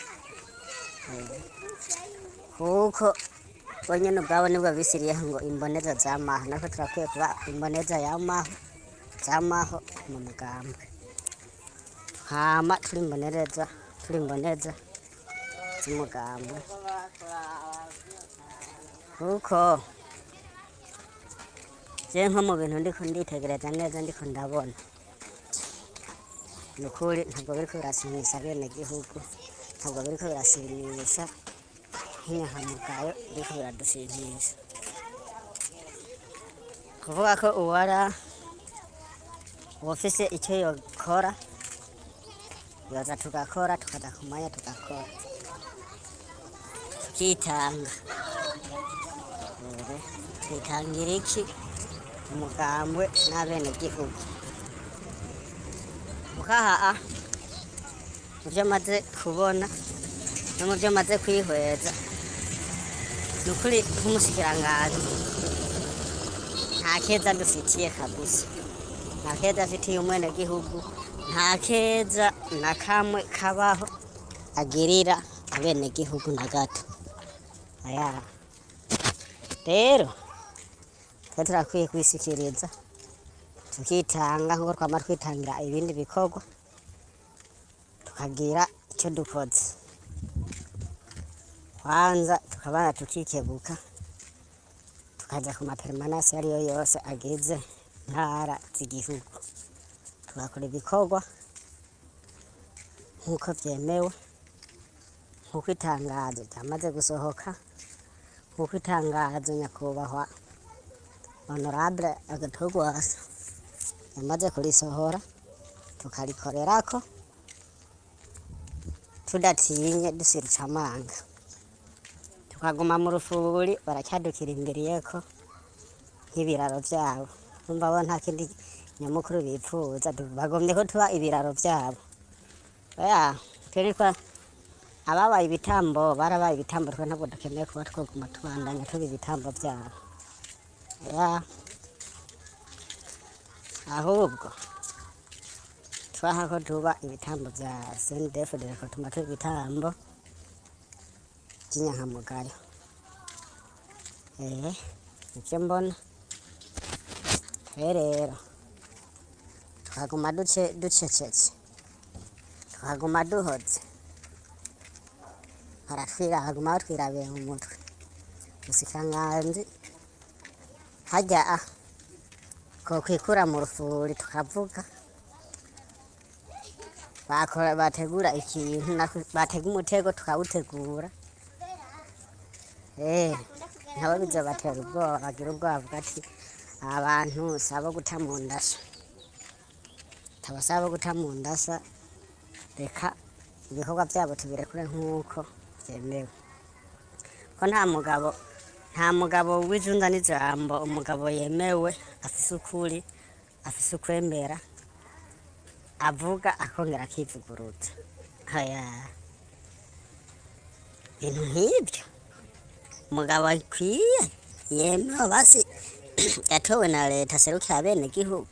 kuko bo nyene ubwabo nibwo bisiriyeho ngo imboneza zamaho natwe turakwiye kuba imboneza zamaho mu mugambwe hama turi imboneza z'umugambwe kuko je nko mu bintu ndiko nditegereza neza ndiko ndabona nukuri ntabwo biriko birashimisha abenegihugu ntabwo biriko birashimisha nk'inyangamugayo biriko biradushimisha kuvuga ko uwufise icyo yokora yoza tugakora tukaja ku mwanya tugakora tukitanga twitangira iki umugambwe n'abenegihugu mukahaa mu vyo maze kubona no mu vyo maze kwihweza ni ukuri nk'umushikiranganji nta keza dufitiye kabisa nta keza afitiye umwenegihugu nta keza na kamwe kabaho agirira abenegihugu na gato. Aya rero twe turakwiye kwisikiriza tukitanga nk'uko twama twitangira ibindi bikorwa tukagira icyo dukoze, kwanza tukabana tukikebuka tukaja ku mapermanence ariyo yose agize ntara z'igihugu tugakora ibikorwa nk'uko vyemewe, nk'uko itangazo ryamaze gusohoka, nk'uko itangazo nyakubahwa honorable Agatogwasa yamaze kurisohora tukarikorerako tudatinye dusiruca amanga, tukaguma mu rufuri baracyadukirimbiriyeko nk'ibiraro vyabo. Numva bo nta kindi nyamukuru bipfuza, bagomye ko tuba ibiraro vyabo. Oya twereka ababaye ibitambo barabaye ibitambo, twe ntabwo dukeneye kuba twoguma tubandanya tuba ibitambo vyabo. Oya ahubwo twaha ko tuba ibitambo vya CNDD-FDD ko tuma tuba ibitambo vy'inyankamugayo. Ivyo mbona rero tukaguma ducecetse tukaguma duhoze haguma batwirabiye mu mutwe. Musikanganzi hajya ko kwikura mu rufuri tukavuga bategura ikintu batega umutego tukawutegura, nabo bizobatera ubwoba, bagira ubwoba bavuga ati abantu sabo guta mu ndasa, tabasaba guta mu ndasa, reka ibikorwa vyabo tubirekure nk'uko vyemewe. Ko nta mugabo w'ijunda n'ijambo, umugabo yemewe afise ukuri afise ukwemera avuga akongera akivuguruza. Haya ibintu nk'ibyo umugabo akwiye yemewe basi yatowe na leta serukira abenegihugu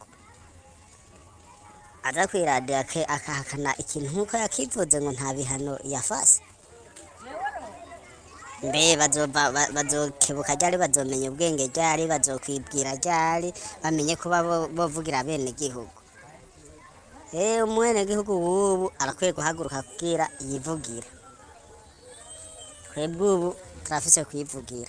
aza kwiradiyo akahakana ikintu nk'uko yakivuze ngo nta bihano yafase. Mbe bazokebuka ryari, bazomenya ubwenge ryari, bazokwibwira ryari, bamenye kuba bovugira abenegihugu. Umwenegihugu wubu arakwiye guhaguruka kugira yivugira. Twebwe ubu turafise kwivugira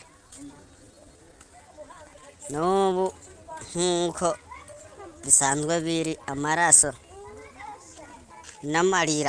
n'ubu nk'uko bisanzwe biri, amaraso n'amarira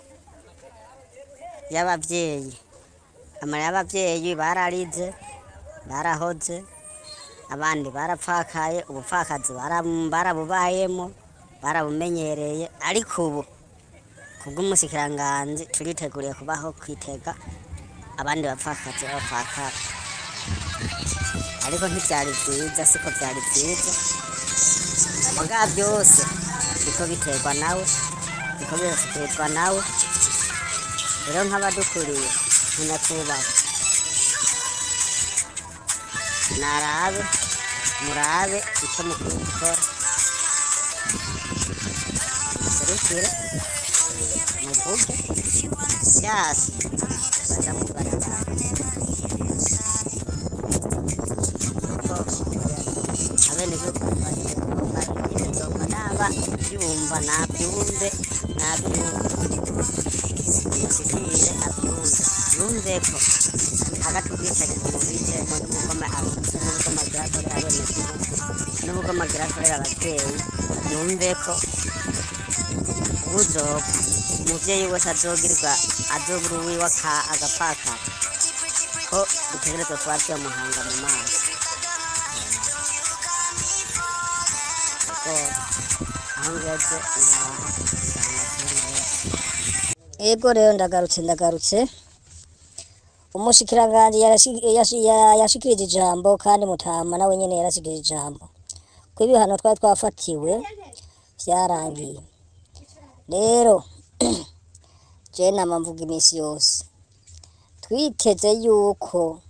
y'abavyeyi, amarira y'abavyeyi bararize barahoze, abandi barapfakaye, ubupfakazi barabubayemo barabumenyereye, ariko ubu kubw'umushikiranganji turiteguriye kubaho kwitega abandi bapfakazi b'abapfakara. Ariko ntivyari vyiza, siko vyari vyiza, muga byose biko biterwa nawe, biko birashikirizwa nawe. Rero nk'abadukuriye munyakubahwa murabe icyo mukwiye gukora, muserukire muvuge vyase baja mu barabara. Abenegihugu bazoma naba byumva nabyumve mushikire abyumve, yumve ko hagati ubwicanyi mubijemo n'ubugoma bwakorera abenegihugu n'ubugoma bwakorera abavyeyi, yumve ko buzopfa umuvyeyi wese azobura uwiwe agapfakara, ko bitegerezwa kuba vyomuhanga mu maso. Aho ngeze ego rero ndagarutse umushikiranganji yashikirije ijambo, kandi Mutama nawe nyene yarashikirije ijambo ko ibihano twari twafatiwe vyarangiye. Rero je nama mvuga imisi yose twiteze yuko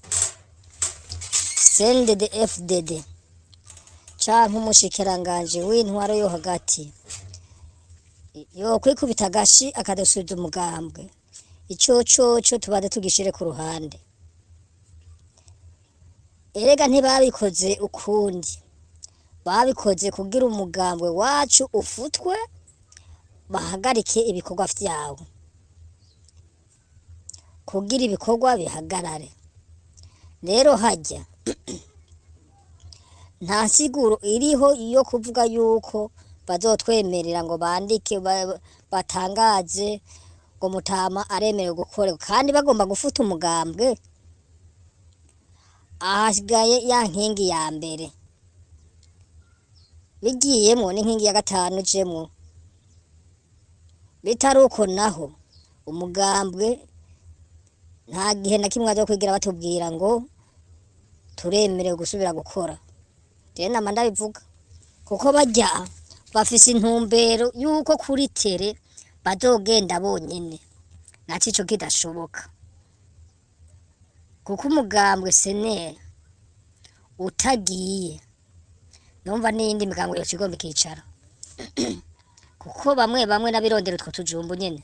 CNDD-FDD canke umushikiranganji w'intwaro yo hagati yo kwikubita agashi akadusubiza umugambwe ico coco tubanze tugishire ku ruhande. Erega ntibabikoze ukundi, babikoze kugira umugambwe wacu ufutwe, bahagarike ibikorwa vyawo, kugira ibikorwa bihagarare. Rero harya nta siguro iriho iyo kuvuga yuko bazotwemerera ngo bandike batangaze ngo Mutama aremerewe gukora, kandi bagomba gufuta umugambwe. Ahasigaye ya nkingi ya mbere bigiyemwo n'inkingi ya gatanu ijemwo, bitari uko naho umugambwe nta gihe na kimwe azokwigira batubwira ngo turemerewe gusubira gukora. Je nama ndabivuga kuko barya bafise intumbero yuko kuri tere bazogenda bonyene, naco ico kidashoboka, kuko umugambwe senera utagiye numva n'iyindi migambwe yoca igomba ikicara kuko bamwe bamwe n'abirondera utwo tujumbu nyene,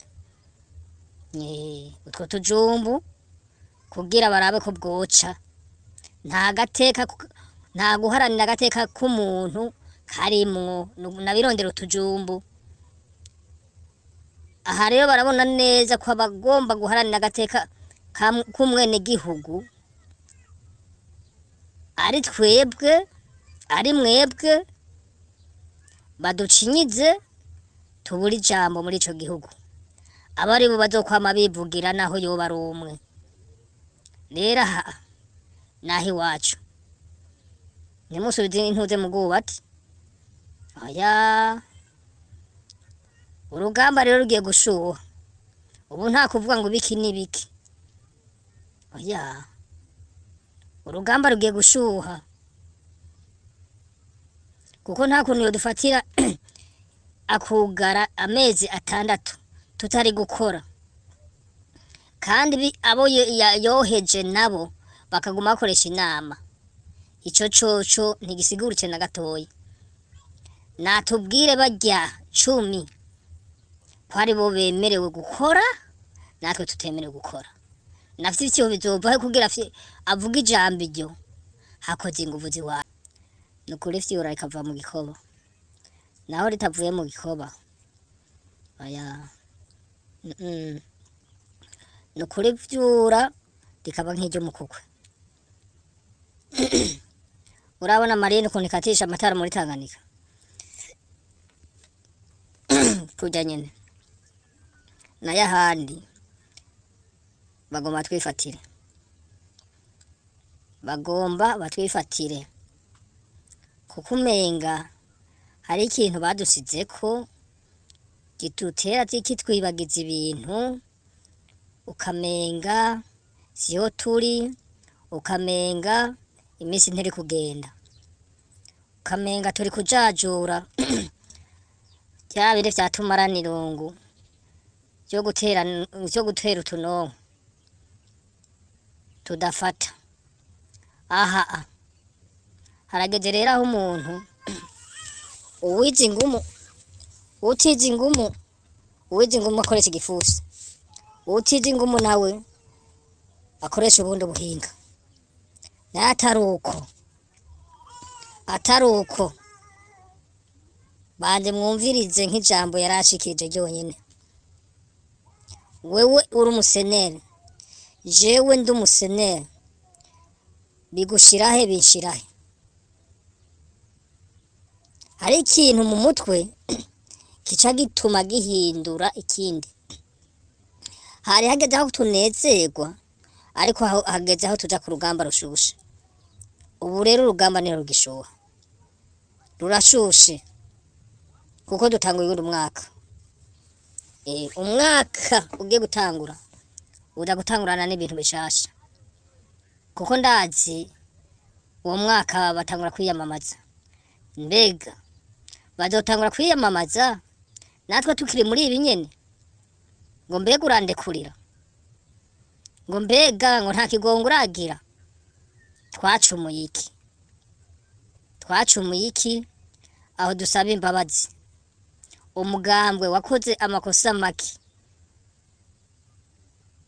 utwo tujumbu kugira barabe ko bwoca. Nta gateka, nta guharanira agateka k'umuntu karimwo, n'abirondera utujumbu. Aha rero barabona neza ko abagomba guharanira agateka k'umwene gihugu ari twebwe, ari mwebwe, baducinyize tubura ijambo muri ico gihugu. Abari bo bazokwama bivugira naho yoba ari umwe. Rero aha naho iwacu ntimusubize intuze mu bwubati. Oya, urugamba rero rugiye gushuha. Ubu nta kuvuga ngo biki n'ibiki. Oya, urugamba rugiye gushuha, kuko nta kuntu yodufatira akugara amezi 6 tutari gukora, kandi abo yoheje nabo bakaguma bakoresha inama. Ico coco ntigisigurike na gatoya. Natubwire barya 10 ko ari bo bemerewe gukora, natwe tutemerewe gukora. Nafite icyo bizova kugira avuga ijambo iryo hakoze inguvu ziwa. Nukuri fyura ikava mu gikoba, naho ritavuye mu gikoba. Aya nukuri vyura rikaba nk'iryo mukukwe. Urabona Marine ukuntu ikatisha amatara muri Tanganyika kujya nyene nayo ahandi bagomba twifatire, bagomba batwifatire, kuko umenga hari ikintu badusizeko gitutera kitwibagiza ibintu, ukamenga siho turi, ukamenga imisi ntiri kugenda, ukamenga turi kujajura bya bire vyatumarana irungu cyo gutera utunonko tudafata. Aha harageze rero aho umuntu uwize ingumu, utize ingumu, uwize ingumu akoresha igifusi, utize ingumu nawe akoresha ubundi buhinga. Na atari uko bande mwumvirize nk'ijambo yarashikirije ryonyene. Wewe uri umusenere, jewe ndi umusenere, bigushirahe binshirahe. Hari ikintu mu mutwe kica gituma gihindura ikindi. Hari hageze aho tunezerwa, ariko hageze aho tuja ku rugamba rushushe. Ubu rero urugamba ni rugishuha, rurashushe, kuko dutanguye uyu mwaka. Umwaka ugiye gutangura, uza gutangurana n'ibintu bishasha, kuko ndazi uwo mwaka batangura kwiyamamaza. Mbega bazotangura kwiyamamaza natwe tukiri muri ibi nyene, ngo mbega urandekurira, ngo mbega ngo nta kigongo uragira. Twacumuye iki aho dusaba imbabazi? Umugambwe wakoze amakosa make,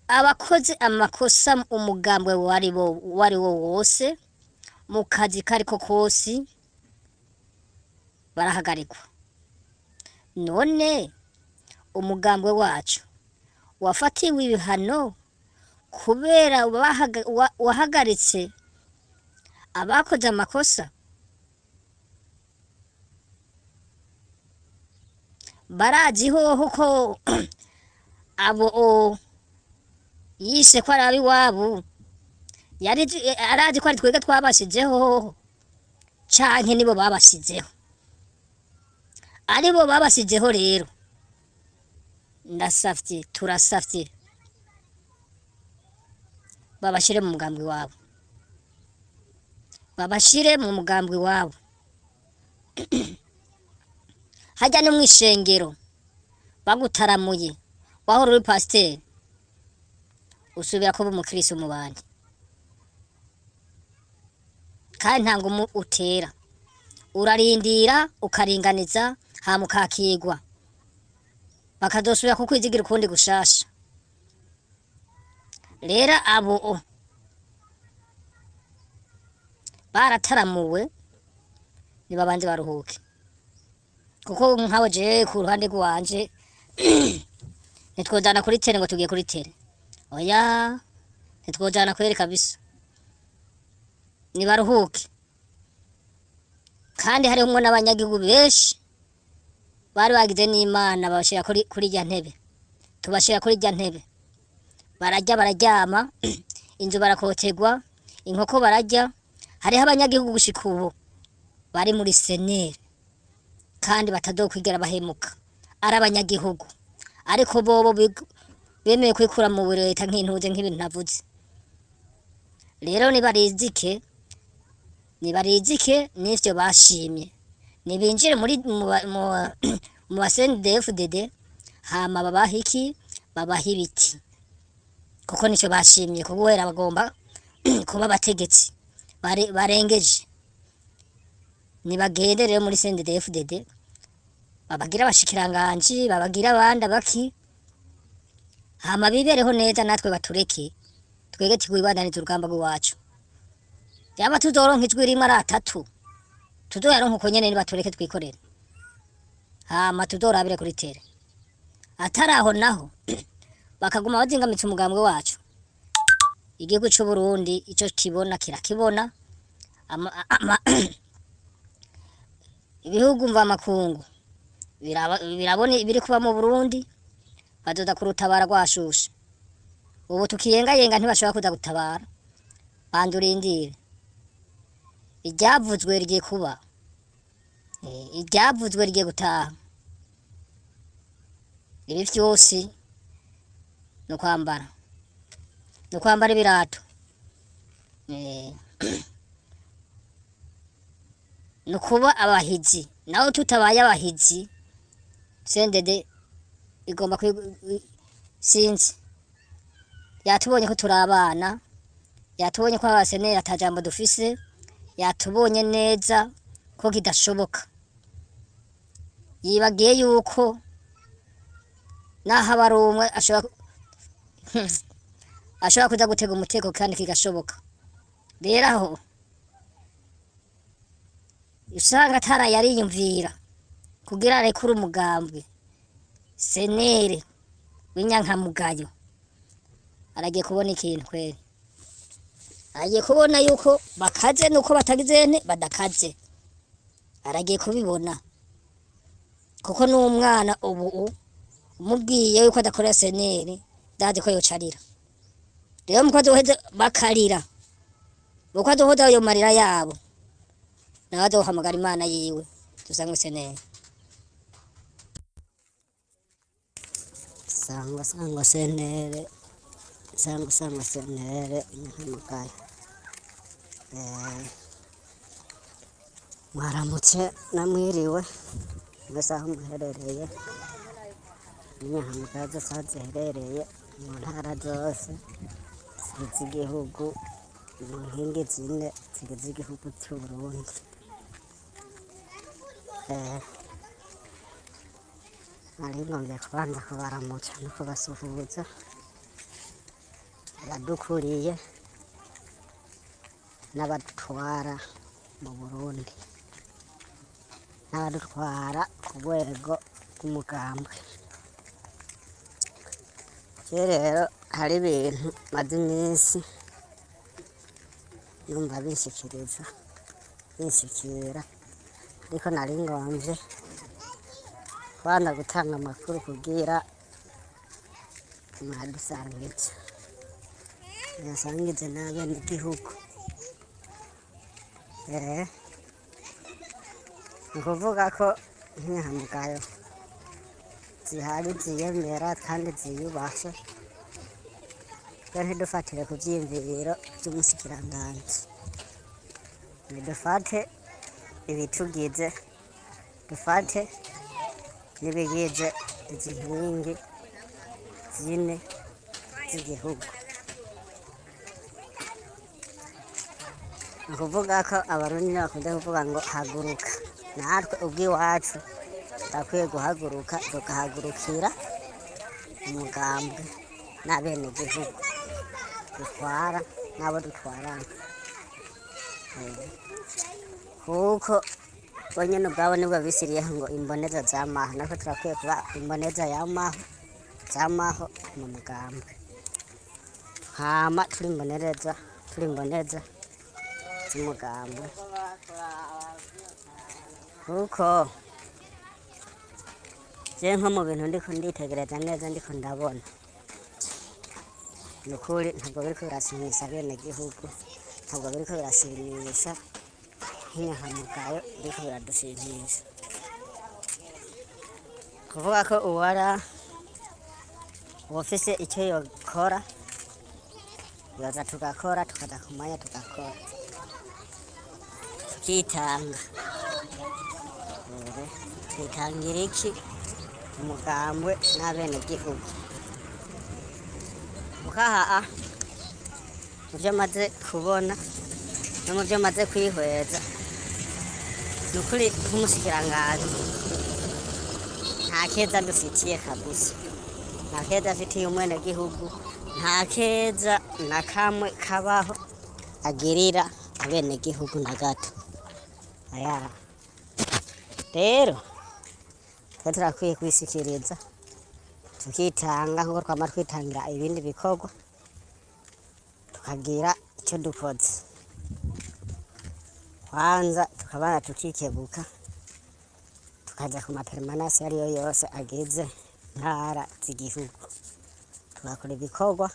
abakoze amakosa umugambwe wari wo wose mu kazi kariko kose barahagarikwa. None umugambwe wacu wafatiwe ibihano kubera wahagaritse abakoze amakosa. Barazi hoho ko abo yise ko ari abiwabo arazi ko ari twebwe twabasizeho canke nibo babasizeho. Aribo babasizeho rero ndasavye turasavye babashire mu mugambwe wabo, babashire mu mugambwe wabo. Hajya no mwishengero bagutaramuye wahora uri pasiteri usubira ko umukristo mu bandi, kandi ntango utera urarindira ukaringaniza hama ukakigwa bakazosubira kukwizigira ukundi gushasha. Rero abo barataramuwe nibabanze baruhuke, kuko nkawe je ku ruhande rwanje nitwojana kuri tere ngo tugiye kuri tere, oya nitwojana kweri kabisa, nibaruhuke. Kandi hariho n'abanyagihugu benshi bari bagize n'Imana babashira kuri rya ntebe, tubashira kuri rya ntebe, barajya bararyama inzu barakotegwa, inkoko barajya. Hariho abanyagihugu gushika ubu bari muri senere kandi batazokwigera bahemuka, ari abanyagihugu ariko bobo bemeye kwikura mu leta nk'intuze nk'ibintu navuze. Rero nibarizike n'ivyo bashimye, nibinjire mu CNDD-FDD hama babaha ibiti, kuko nico bashimye, kubera bagomba kuba abategetsi barengeje. Nibagende rero muri CNDD-FDD babagira abashikiranganji, babagira abandi baki, hama bibereho neza, natwe batureke twege tigwibandaniza urugamba rwacu. Yaba tuzoronka ijwi rimwe ari atatu tuzoyaronka uko nyene nibatureke twikorere, hama tuzorabire kuri tere. Ataraho naho bakaguma bazingamitse umugambwe wacu, igihugu c'u Burundi ico kibona kirakibona. Ibihugu mva makungu birabona ibiri kuba mu Burundi, bazoza kurutabara rwashusha. Ubu tukiyengayenga ntibashobora kuza gutabara, bandurindire iryavuzwe rigiye kuba, iryavuzwe rigiye gutaha. Ibi vyose no kwambara ibirato, no kuba abahizi. Naho tutabaye abahizi CNDD igomba sinzi yatubonye ko turi abana, yatubonye ko abasenera atajambo dufise, yatubonye neza ko kidashoboka. Yibagiye yuko naho abarumwe ashobora kuza gutega umutego kandi kigashoboka. Rero aho usanga atara yariyumvira kugira arekure umugambwe senere w'inyankamugayo, aragiye kubona ikintu kweri, aragiye kubona yuko bakaze nuko batagizene badakaze, aragiye kubibona. Kuko n'umwana ubu umubwiye yuko adakorera senere ndazi ko yocarira. Rero muko azoheza bakarira, muko azohoza ayo marira yabo, nawe azohamagara Imana yiwe dusangwe senere. Sangwa senere, sangwa senere inyankamugayo. Mwaramutse namwiriwe mwese aho muherereye, inyankamugayo zose aho ziherereye mu ntara zose zigize igihugu, mu nkingi zine zigize igihugu cy'u Burundi. Nari ngomvye kubanza kubaramutsa no kubasuhuza abadukuriye n'abadutwara mu Burundi n'abadutwara ku rwego rw'umugambwe. Rero hari ibintu maze iminsi numva binshikira ariko nari ngomvye kwanza gutanga amakuru kugira mwadusangize n'abenegihugu. Ni ukuvuga ko nk'inyangamugayo zihari ziyemera kandi ziyubashe, rero ntidufatire ku vyiyumviro vy'umushikiranganji, nidufate ibitugize, dufate n'ibigize izi nkingi zine z'igihugu. Ni ukuvuga ko abarundi bakunda kuvuga ngo haguruka, natwe ubw'iwacu turakwiye guhaguruka tukahagurukira umugambwe n'abenegihugu dutwara n'abo dutwarana, kuko bo nyene ubwabo nibwo bisiriyeho ngo imboneza zamaho, natwe turakwiye kuba imboneza zamaho mu mugambwe, hama turi imboneza z'umugambwe, kuko je nko mu bintu ndiko nditegereza neza ndiko ndabona nukuri ntabwo biriko birashimisha abenegihugu, ntabwo biriko birashimisha nk'inyankamugayo, biriko biradushimisha. Kuvuga ko uwufise icyo yokora yoza tugakora, tukaja ku mwanya tugakora tukitanga. Twitangira iki? Umugambwe n'abenegihugu. Mukahaa mu vyo maze kubona no mu vyo maze kwihweza, ni ukuri nk'umushikiranganji nta keza dufitiye kabisa, nta keza afitiye umwenegihugu, nta keza na kamwe kabaho agirira abenegihugu na gato. Rero twe turakwiye kwisikiriza tukitanga nk'uko twama twitangira ibindi bikorwa, tukagira icyo dukoze, kwanza tukabanza tukikebuka, tukaja ku mapermanence ariyo yose agize intara z'igihugu, tugakora ibikorwa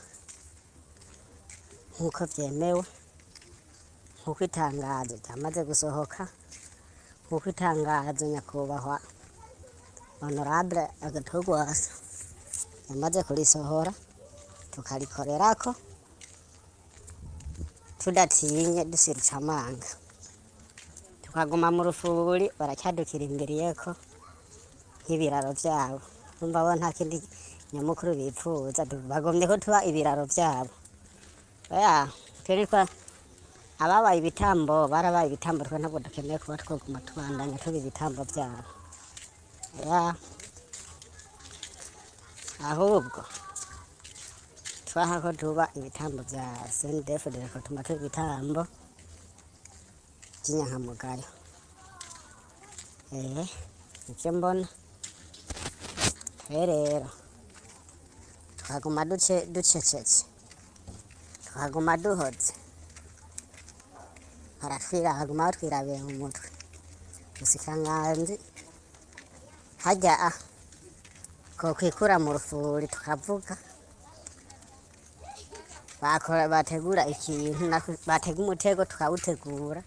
nk'uko vyemewe, nk'uko itangazo ryamaze gusohoka, nk'uko itangazo nyakubahwa honorable Agatogwasa yamaze kurisohora, tukarikorerako tudatinye dusiruca amanga, tukaguma mu rufuri baracyadukirimbiriyeko nk'ibiraro vyabo. Numva bo nta kindi nyamukuru bipfuza, bagomye ko tuba ibiraro vyabo. Twereka ababaye ibitambo barabaye ibitambo, twe ntabwo dukeneye kuba twoguma tubandanya tuba ibitambo vyabo. Ahubwo twaha ko tuba ibitambo vya CNDD-FDD, ko tuma tuba ibitambo vy'inyankamugayo. Ivyo mbona rero tukaguma ducecetse, tukaguma duhoze, haguma batwirabiye mu mutwe. Umushikiranganji harya ko kwikura mu rufuri tukavuga, bategura ikintu, batega umutego tukawutegura,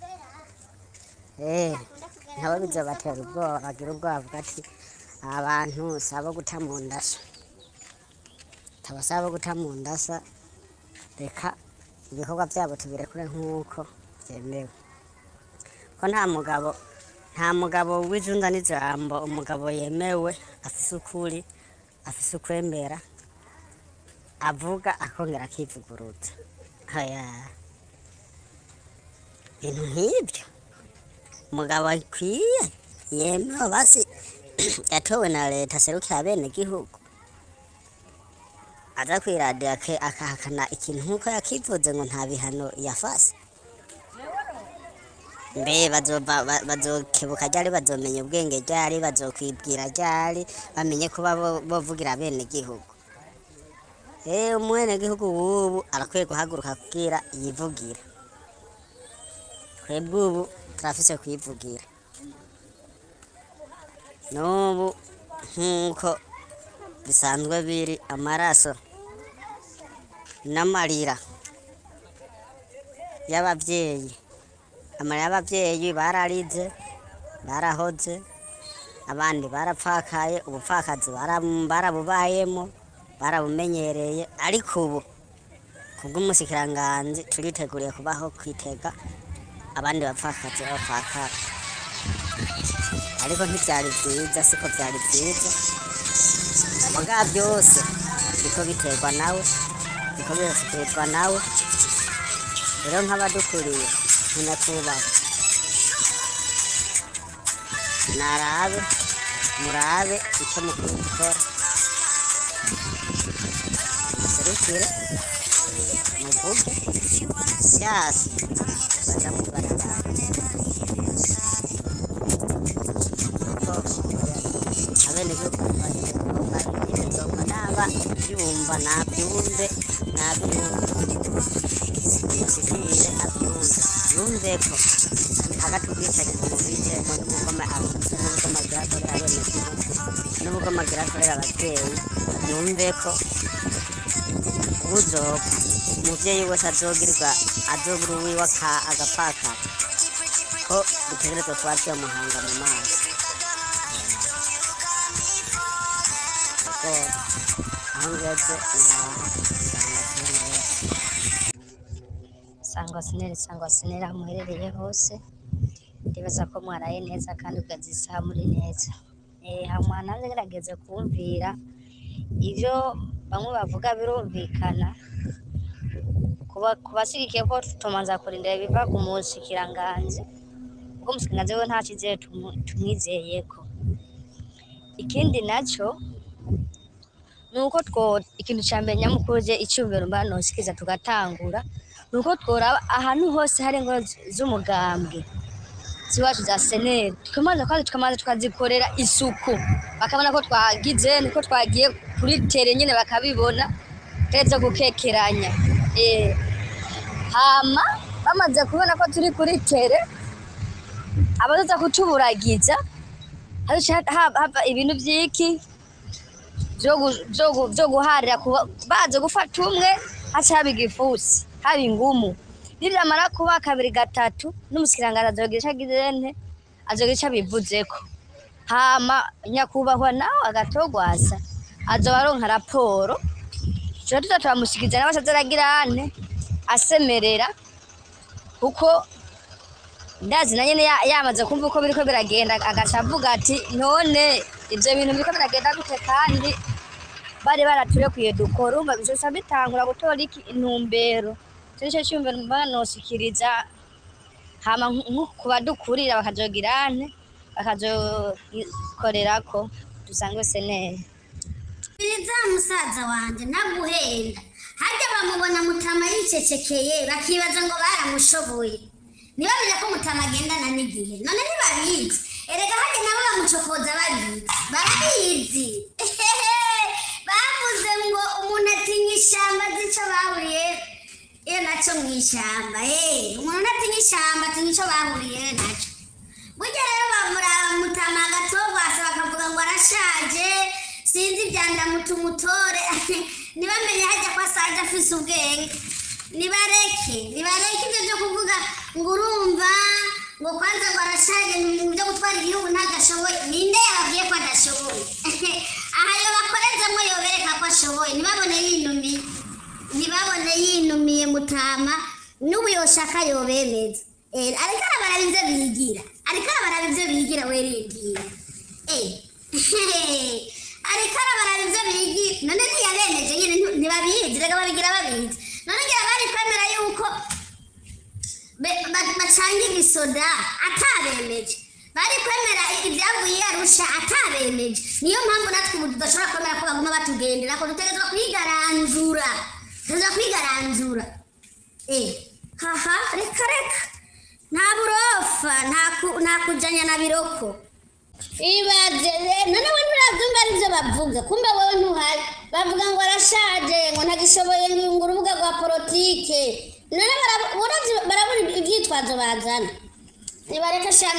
nabo bizobatera ubwoba, bagira ubwoba bavuga ati abantu sabo guta mu ndasa, tabasaba guta mu ndasa, reka ibikorwa vyabo tubirekure nk'uko vyemewe. Ko nta mugabo w'ijunda n'ijambo, umugabo yemewe afise ukuri, afise ukwemera, avuga akongera akivuguruza. Ibintu nk'ibyo umugabo akwiye yemewe, basi yatowe na leta, aserukira abenegihugu, aza kwiradiyo akahakana ikintu nk'uko yakivuze ngo nta bihano yafase. Mbe bazokebuka ryari, bazomenya ubwenge ryari, bazokwibwira ryari, bamenye kuba bovugira bene gihugu. Umwene gihugu wubu arakwiye guhaguruka kugira yivugira. Twebwe ubu turafise kwivugira. N'ubu nk'uko bisanzwe biri, amaraso n'amarira y'abavyeyi, amarira y'abavyeyi bararize, barahoze, abandi barapfakaye, ubupfakazi barabubayemo, barabumenyereye, ariko ubu kubw'umushikiranganji turiteguriye kubaho kwitega abandi bapfakazi b'abapfakara. Ariko ntivyari vyiza, siko vyari vyiza, muga byose biko biterwa nawe, biko biterwa nawe. Rero nk'abadukuriye munyakubahwa, narabe murabe icyo mukwiye gukora, muserukire, muvuge vyase baja mubarabara. Abenegihugu bazoka naba vyumva navyumve, mushikire avyumve, yumve ko hagati ubwicanyi mubijemwo n'ubugoma bwakorera abenegihugu n'ubugoma bwakorera abavyeyi. Yumve ko uzopfa, umuvyeyi wese azobura uwiwe agapfakara, ko dutegerezwa kuba twomuhanga mu maso. Aho ngeze Sangwa sinera aho muherereye hose, ndibaza ko mwaraye neza kandi ukaza isaha muri neza. Hamwana ngerageze kumvira ivyo bamwe bavuga birumvikana, kubashigikiye ko tumanza kurindira biva ku mushikiranganji, kuko umushikiranganji we nta cizere tumwizeyeko. Ikindi naco nuko ikintu ca mbere nyamukuru je icyumviro noshikiriza tugatangura, nuko tworaba ahantu hose hari ingoro z'umugambwe ziwacu za seneri, tukamanza tukazikorera isuku, bakabona ko twagize niko twagiye kuri tere nyene, bakabibona teza gukekeranya. Hama bamaze kubona ko turi kuri tere, abaza kutuburagiza hava ibintu vyiki vyo guharira, baje gufata umwe haca haba igifusi, haba ingumu. Nivyamara kuba kabiri gatatu, n'umushikiranganji azogira ico abivuzeko. Hama nyakubahwa nawe agatogwasa azoba aronka raporo, tuza turamushikiza nawe azaragira asemerera, kuko ndazi na nyene yamaze kumva uko biriko biragenda, agaca avuga ati none ivyo bintu biriko biragenda gute kandi bari baraturekuye dukora. Urumva bizoca bitangura gutora intumbero. Nico cyumviro banoshikiriza, hama kubadukurira bakazogira bakazokorerako dusanzwe seneri. Biza musaza wanje naguhenda, harya bamubona Mutama yicecekeye bakibaza ngo baramushoboye, ntibamenye ko Mutama agendana n'igihe. None ntibabizi, erega harya nabo bamucokoza barabizi. Bavuze ngo umuntu atinya ishamba zico bahuriye iyo naco mw'ishamba. Umuntu atinya ishamba atinya ico bahuriye naco. Burya rero bamuraba Mutama agatogwasa bakavuga ngo arashaje, sinzi ivyandamutore, ntibamenye harya ko asaje afise ubwenge. Nibareke ivyo vyo kuvuga ngo urumva ngo kwanza ngo arashaje mu byo gutwara igihugu ntagashoboye. Ninde yababwiye ko adashoboye? Aha yo bakorezamwo yobereka ko ashoboye, ntibabone yinumiye Mutama, n'ubu yoshaka yobemeza. Ariko arabara ivyo bigira, weribwira. Ariko arabara ivyo bigira, none ntiyabemeje nyene ntibabizi, rega babigira babizi. None ngira bari kwemera yuko bacanga igisoda atabemeje. bari kwemera ibyavuye Arusha atabemeje. Niyo mpamvu natwe ubu tudashobora kwemera ko baguma batugendera ko dutegerezwa kwigaranzura. Haha, reka nta burofa nta kujanya na biroko. Ibaze none we nturabyumva aribyo bavuga, kumbe wowe ntuhari. Bavuga ngo arashaje, ngo ntagishoboye ngo urubuga rwa politike. None barabura ibyitwazo bazana. Nibareke sha,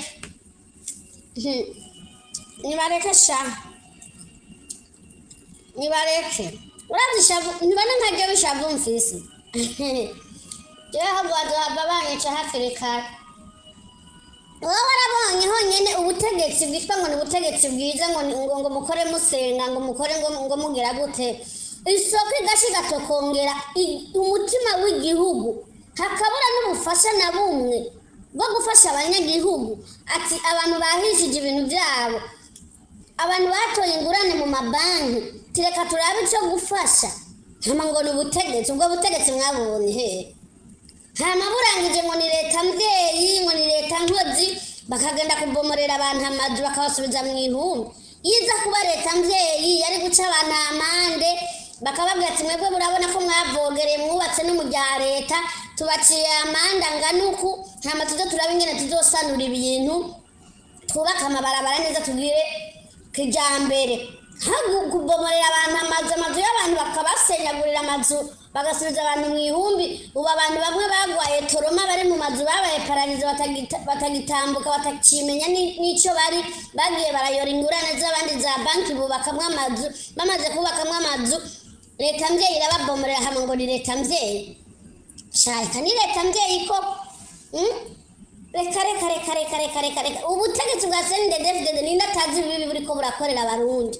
nibareke urazishavu nibana ntajya bishavu mfisi. Jeho bazohava banyica hakiri kare. Wowe warabonye honyine ubutegetsi bwitwa ngo ni ubutegetsi bwiza ngo mukore musenga ngo mukore ngo mugira gute, isoko igashiga tokongera umutima w'igihugu, hakabura n'ubufasha na bumwe bwo gufasha abanyagihugu. Ati abantu bahishije ibintu byabo, abantu batoye ingurane mu mabanki, tireka turabe icyo gufasha. Hama ngo ni ubutegetsi, ubwo butegetsi mwabonye hehe? Hama burangije ngo ni leta mvyeyi, ngo ni leta nkozi, bakagenda kubomorera abantu amazu bakabasubiza mu ihumbi. Yiza kuba leta mvyeyi yari guca abantu amande, bakababwira ati mwebwe murabona ko mwavogereye mwubatse no mu rya leta, tubaciye amande angana uku, hama tuze turabe ingene tuzosanura ibintu, twubake amabarabara neza, tugire kijambere. Kubomorera abantu amazu y'abantu bakabasenyagurira amazu bagasubiza abantu mu ihumbi. Ubu abantu bamwe bagwaye toroma bari mu mazu babaye pararize, batagitambuka, batakimenya n'icyo bari, bagiye barayora ingurane z'abandi za banki bubakamwo amazu. Bamaze kubakamwo amazu, leta mvyeyi irababomorera, hama ngo ni leta mvyeyi. Shaka ni leta mvyeyi koko? Reka ubutegetsi bwa CNDD-FDD ninde atazi ibibi buriko burakorera abarundi?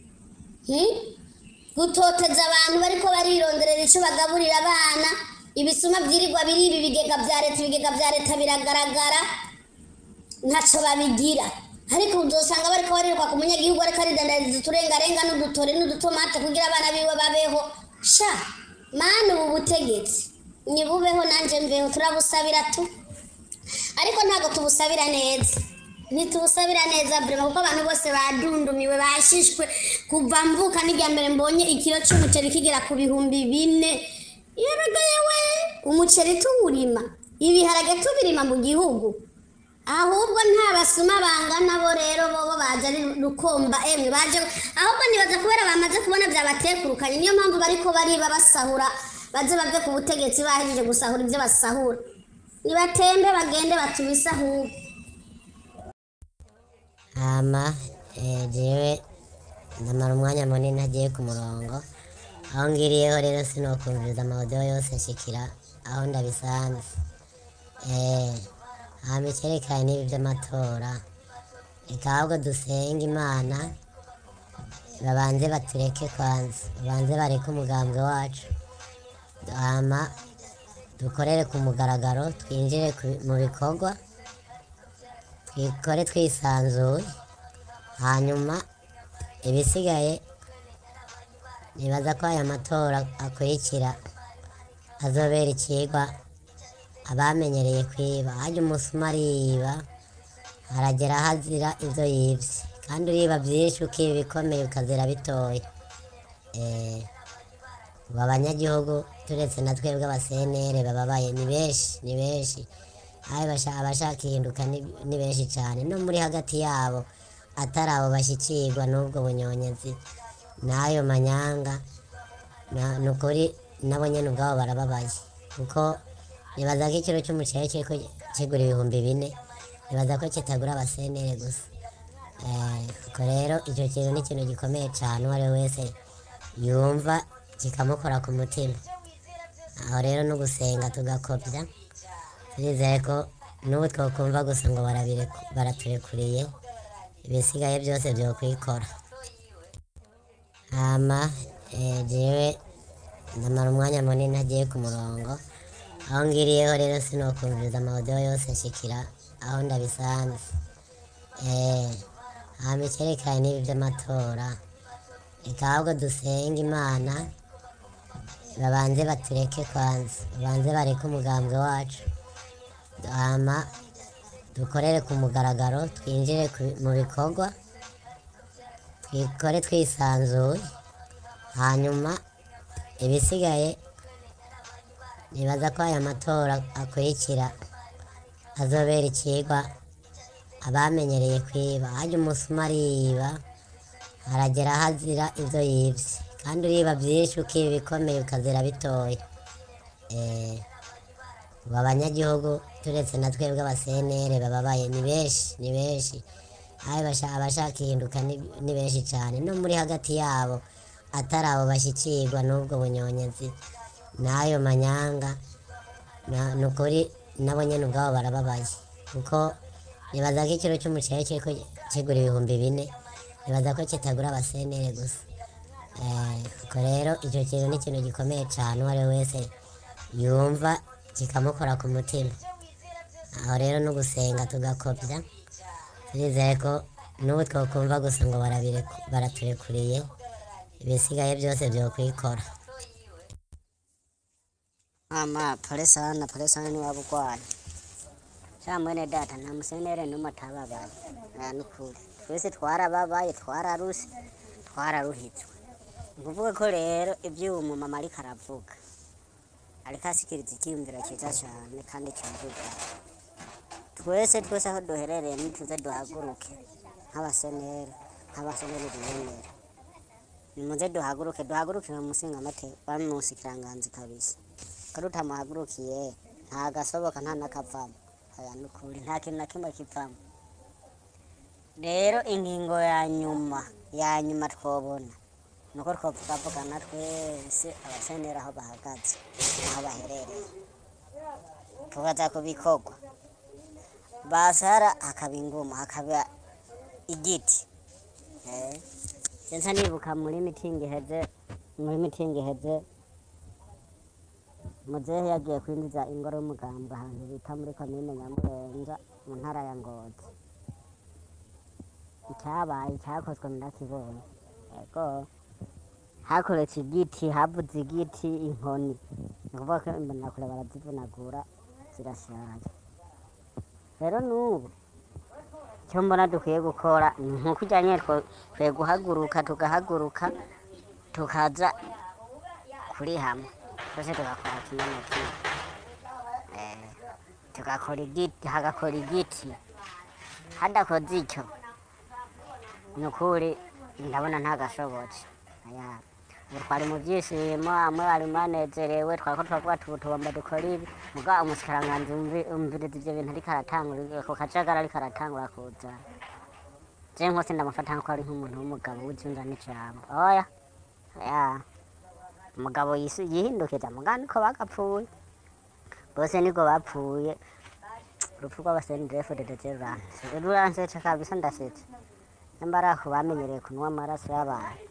Gutoteza abantu bariko barironderera ico bagaburira abana, ibisuma byirirwa biri ibi ibigega vya leta biragaragara ntaco babigira. Ariko uzosanga bariko baririrwa ku munyagihugu ariko aridandariza uturengarenga n'udutore n'udutomate kugira abana biwe babeho. Sha mana ubu butegetsi nibubeho nanje mveho, turabusabira tu, ariko ntago tubusabira neza. Ntitubusabira neza brema, kuko abantu bose badundumiwe bashishwe. Kuva mvuka n'irya mbere mbonye ikiro cy'umuceri kigera ku 4,000. Yaraga yewe umuceri tuwurima, ibiharage tubirima mu gihugu, ahubwo nta basuma bangana bo. Rero bobo baje ari rukomba emwe baje, ahubwo nibaza kubera bamaze kubona byabatekurukanye, niyo mpamvu bariko bariba basahura, baze bave ku butegetsi bahije gusahura ibyo basahura. Nibatembe bagende batubisahura. Jewe ndamara umwanya munini ntagiye ku murongo, aho ngiriyeho rero sinokumviriza amaudio yose nshikira aho ndabisanze. Ikerekanye n'ibi by'amatora, reka ahubwo dusenga Imana babanze batureke kwanza, babanze bareke umugambwe wacu, hama dukorere ku mugaragaro, twinjire mu bikorwa, twikore twisanzuye. Hanyuma ibisigaye nibaza ko aya matora akurikira azobera ikigwa abamenyereye kwiba. Harya umusuma ariba aragera ahazira ivyo yivye, kandi uriba vyinshi ukiba bikomeye ukazira bitoya. Ubu abanyagihugu turetse na twebwe abasenere bababaye ni benshi, abashaka ihinduka ni benshi cyane, no muri hagati yabo atari abo bashyikirwa n'ubwo bunyonyezi n'ayo manyanga. Nukuri nabo nyene ubwabo barababaye, kuko nibaza ko ikiro cy'umuceri kiriko kigura 4,000, nibaza ko kitagura abasenere gusa. Kuko rero icyo kintu ni ikintu gikomeye cyane, uwo ari we wese yumva kikamukora ku mutima. Aho rero no gusenga tugakopya, turizeye ko n'ubu twokumva gusa ngo baraturekuriye, ibisigaye byose byo kwikora. Jewe ndamara umwanya munini ntagiye ku murongo, aho ngiriyeho rero sinokumviriza amaudio yose nshikira aho ndabisanze. Ikerekanye n'ibi by'amatora, reka ahubwo dusenga Imana babanze batureke kwanza, babanze bareke umugambwe wacu, hama dukorere ku mugaragaro twinjire mu bikorwa twikore twisanzuye hanyuma ibisigaye nibaza ko aya matora akurikira azobera ikigwa abamenyereye kwiba harya umusuma ariba aragera aho azira ibyo yibye kandi uriba byinshi ukiba ibikomeye ukazira bitoya ubu abanyagihugu turetse na twebwe abasenere bababaye ni benshi abashaka ihinduka ni benshi cyane no muri hagati yabo atari abo bashyikirwa n'ubwo bunyonyezi n'ayo manyanga ni ukuri nabo nyine ubwabo barababaye kuko nibaza ko ikiro cy'umuceri kiriko kigura 4,000 nibaza ko kitagura abasenere gusa ubwo rero icyo kintu ni ikintu gikomeye cyane uwo ari we wese yumva kikamukora ku mutima aho rero no gusenga tugakopya turizeye ko n'ubu twakumva gusa ngo baraturekuriye ibisigaye byose byo kwikora pole sana ni wabugwana sha mwene data nta musenere n'umwe atababaye nukuri twese twarababaye twararuhitswe nguvuga ko rero iby'uwo mama ariko aravuga ariko asikiriza icyiyumviro cyiza cyane kandi cyumvuga twese aho duherereye nituze duhaguruke nk'abasenere biyemera nimuze duhaguruke mu musingamateka bamusikiranganzi kabisa ko tutamuhagurukiye nta gasoboka nta nakavamo aya nukuri nta kintu na kimwe kivamo rero ingingo ya nyuma twobona nuko twavugana twese abasenera aho bahagaze aho baherereye tukaza ku bikorwa basara hakaba ingoma hakaba igiti sensa nibuka muri mitingi iheze muzehe yagiye kwinjiza ingoro y'umugambwe ahantu bita muri komine Nyamurenza mu ntara ya Ngozi icyabaye cyakozwe ndakibonye yego hakoretse igiti havuze igiti inkoni ni ukuvuga ko imbonakure barazivunagura zirashaje rero n'ubu icyo mbona dukwiye gukora ni nk'uko ujyanye twe tugahaguruka tukaza kuri hamwe twese tugakora kimwe na kimwe tugakora igiti hagakora igiti hadakoze icyo ni ukuri ndabona ntagashobotse ubu twari mu byishimo amwe bari banezerewe twako twavuga tugomba dukora ibi muga umusikiranganzi umviriza ibyo bintu ariko aratangura ako kajagari ariko aratangura kuza je nkose ndamufata nko ari nk'umuntu w'umugabo w'ijunja n'ijambo oya umugabo yihindukiza muga niko bagapfuye bose niko bapfuye urupfu rw'abasenderefu ruransetsa kabisa ndasetsa nyambara aho bamenyereye kunywa amaraso y'abantu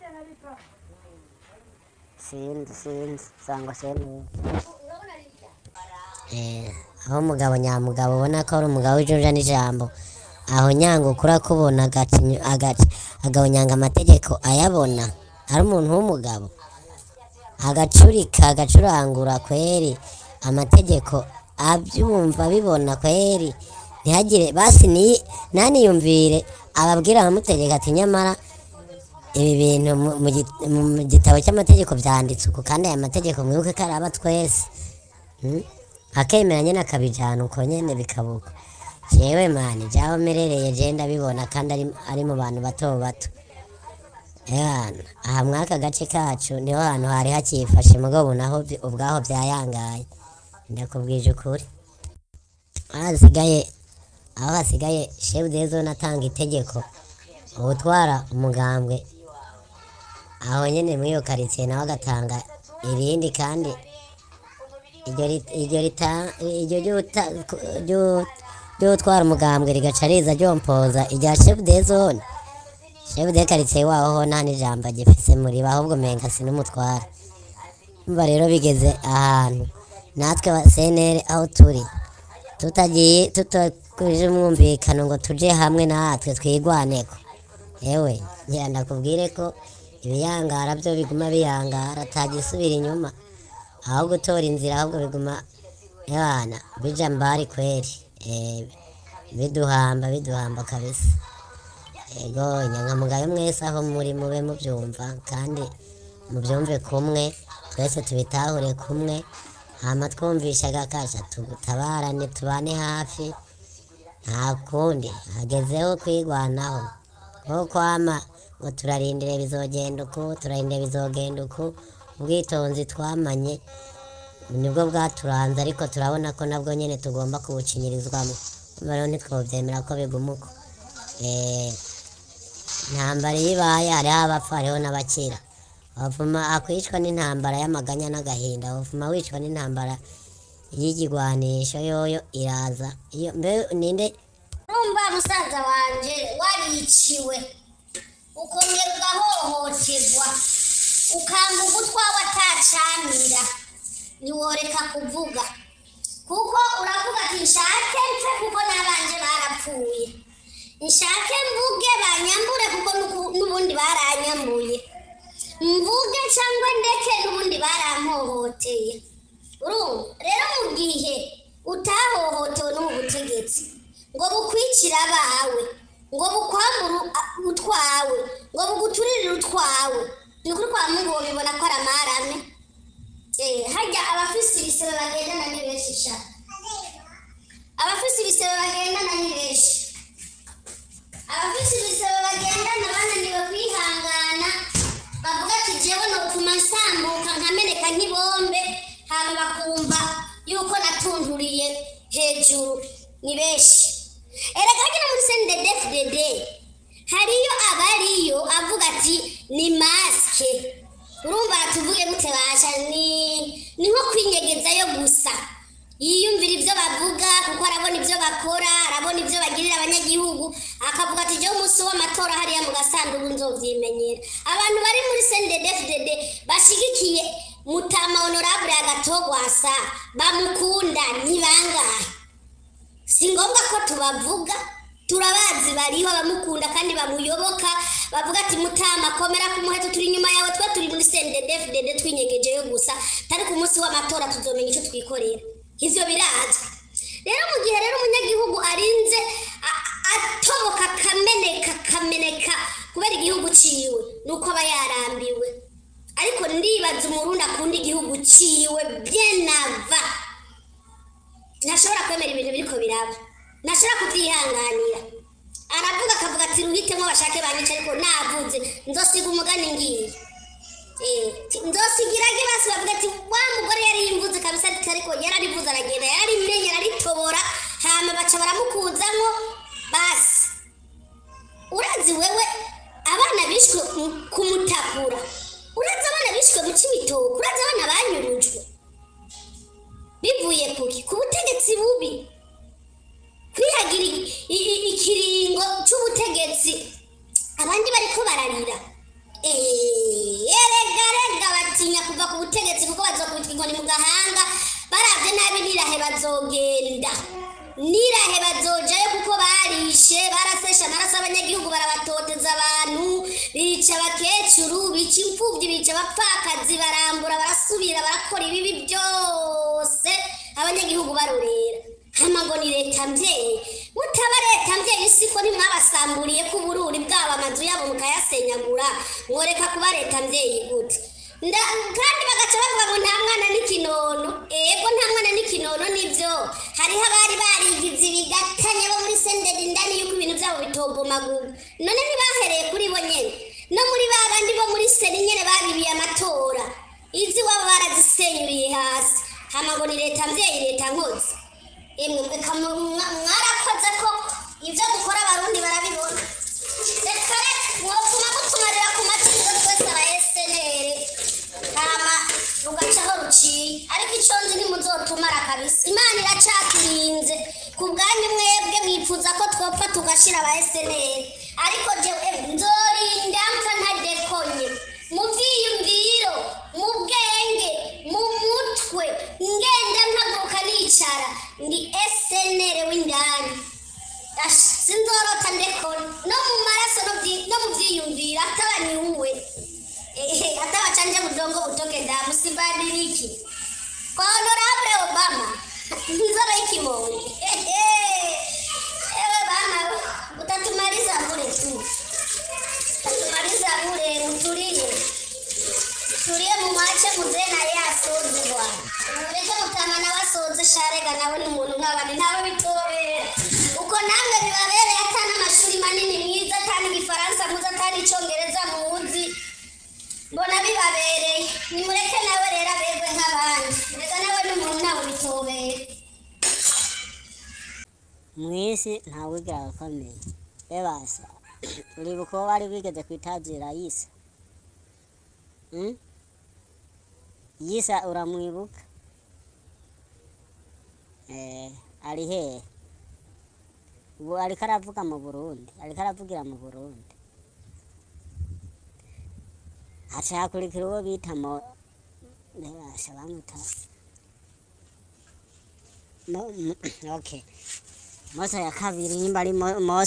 sinzi sangwa sene aho umugabo nyamugabo ubona ko ari umugabo w'ijunja n'ijambo aho nyanga ukura kubona agabonyanga amategeko ayabona ari umuntu w'umugabo agacurangura kweri amategeko abyumva bibona kweri ntihagire basi naniyumvire ababwira abamutegeka ati nyamara ibi bintu mu gitabo cy'amategeko byanditse uko kandi aya mategeko mwibuke ko araba twese akemera nyine akabijyana uko nyine bikabuka jewe mani jyaho merereye je ndabibona kandi ari mu bantu bato aha mwaka gace kacu niho hantu hari hakifashe mugabo naho ubwaho byayangaye ndakubwije ukuri aho hasigaye chef de zone atanga itegeko ubutwara umugambwe aho nyene muri iyo karitsiye nawe agatanga irindi kandi iryo ry'utwara umugambwe rigaca riza ryompoza irya chef de zone chef de karitsiye waho nta n'ijambo agifise muri bo ahubwo menga sinumutwara umva rero bigeze ahantu natwe abasenere aho turi tutakurije umwumvikano ngo tuje hamwe natwe twigwaneko yewe ngira ndakubwire ko ibiyangara byo biguma biyangara atagisubira inyuma aho gutora inzira ahubwo biguma yana bija mbari kweri biduhamba kabisa. Ego inyangamugayo mwese aho muri mube mubyumva kandi mubyumve kumwe, twese tubitahure kumwe, hama twumvisha agakasha tutabarane tubane hafi, nta kundi hagezeho kwigwanaho kuko ama ngo turarindire bizogenda uku, ubwitonzi twamanye nibwo bwaturanze, ariko turabona ko nabwo nyene tugomba kubucinyirizwamo, rero ntitwovyemera ko bigumuko. Intambara ibaye hariho abapfa hariho n'abakira, wavuma akwicwa n'intambara y'amaganya n'agahinda, wavuma wicwa n'intambara y'igigwanisho yoyo iraza iyo mbe ninde. Urumva musaza wanje wariciwe ukongera ugahohoterwa ukanga ugutwawe atacanira, ntiworeka kuvuga kuko uravuga ati nshake mfe kuko n'abanje barapfuye, nshake mvuge banyambure kuko n'ubundi baranyambuye, mvuge cyangwa ndeke n'ubundi baramhohoteye. Urumva rero mu gihe utahohotewe no mu butegetsi ngo bukwicira abawe, ngo bukwambura utwawe, ngo buguturirire utwawe, ni kuri kwa Mungu bibona ko ari amarame. Hajya abafise ibisebe bagendana ni benshi sha, abafise ibisebe bagendana ni benshi, abafise ibisebe bagendana bananiwe kwihangana, bavuga ati jewe no kuma nsambuka nkameneka nk'ibombe, hama bakumva yuko natunduriye hejuru, ni benshi. Erega hagera muri CNDD-FDD hariyo abariyo avuga ati ni maske. Urumva tuvuge gute basha, ni nko kwinyegezayo gusa, yiyumvira ibyo bavuga kuko arabona ibyo bakora, arabona ibyo bagirira abanyagihugu, akavuga ati je umunsi w'amatora hariya mu gasanduku nzovyimenyera. Abantu bari muri CNDD-FDD bashigikiye Mutama Honorable Agatogwasa bamukunda ni bangahe? Si ngombwa ko tubavuga, turabazi bariho bamukunda kandi bamuyoboka, bavuga ati Mutama komera ku muheto, turi nyuma yawe, twe turi muri CNDD-FDD twinyegejeyo gusa, tari ku munsi w'amatora tuzomenya icyo twikorera. Ivyo birazwi. Rero mu gihe rero umunyagihugu arinze atoboka kameneka kubera igihugu ciwe, nuko aba yarambiwe. Ariko ndibaza umurundi akunda igihugu ciwe byenava, ntashobora kwemera ibintu biriko biraba, ntashobora kuvyihanganira. Aravuga akavuga ati ruhitemo bashake banyica, ariko navuze nzosiga umugani ngiye, nzosigirage basi bavuga ati wa mugore yari yimvuze kabisa, ariko yararivuze aragenda, yararimenye araritobora, hama baca baramukuzamwo basi. Urazi wewe abana bishwe kumutakura, urazi abana bishwe mu Cibitoke, urazi abana banyurujwe bivuye kuki? Ku butegetsi bubi, kwihagira ikiringo c'ubutegetsi, abandi bariko bararira. Erega batinya kuva ku butegetsi kuko bazokubitwa inkoni mu gahanga, baravye nabi nirahe bazogenda, nirahe bazojayo kuko barishe, barasesha amaraso abanyagihugu, barabatoteza abantu, bica abakecuru, bica imfuvyi, bica abapfakazi, barambura, barasubira, barakora ibibi byose, abanyagihugu barorera. Hama ngo ni leta mvyeyi, mutaba leta mvyeyi siko ntimwabasamburiye ko ubururi bwabo amazu yabo mukayasenyagura, mworeka kuba leta mvyeyi gute? Kandi bagaca bavuga ngo nta mwana n'ikinono. Ego nta mwana n'ikinono nivyo, hariho abari barigize ibigatanye bo muri senderi indani yuko ibintu vyabo bitobomaguga, none ntibahereye kuri bo nyene, no muri babandi bo muri seri nyene babibiye amatora, izi wabo barazisenyuriye hasi. Hama ngo ni leta mvyeyi, leta nkozi. Mwarakoze ko ibyo dukora abarundi barabibona. Reka mwotuma mutumarira ku matsinda twese aba SNL, hama rugacaho ruciye, ariko ico nzi ntimuzotumara kabisa. Imana iracaturinze ku bwanyu mwebwe mwifuza ko twopfa tugashira aba SNL, ariko jewe nzorinda mpfa ntadekonye mu vyiyumviro, mu bwenge, mu mutwe, ngenda mpaguruka nicara ndi SNL w'indani. Sinzorota ndekona no mu maraso no mu vyiyumviro, atabaniwe atabacanje budongo butoke damu, sibadiriki kwa Honorable Obama nzora ikimoni. nimureke nawe rero aberwe nk'abandi reka nawe n'umuntu nawe bitobera mwisi ntawigiraga akomeye bebasa uribuka uwo wari wigeze kwitazira yisa yisa uramwibuka ari hehe ubu ariko aravuga mu Burundi ariko aravugira mu Burundi acakurikira uwo bita bebasha bamwita okay Mose ya kabiri nyimba ari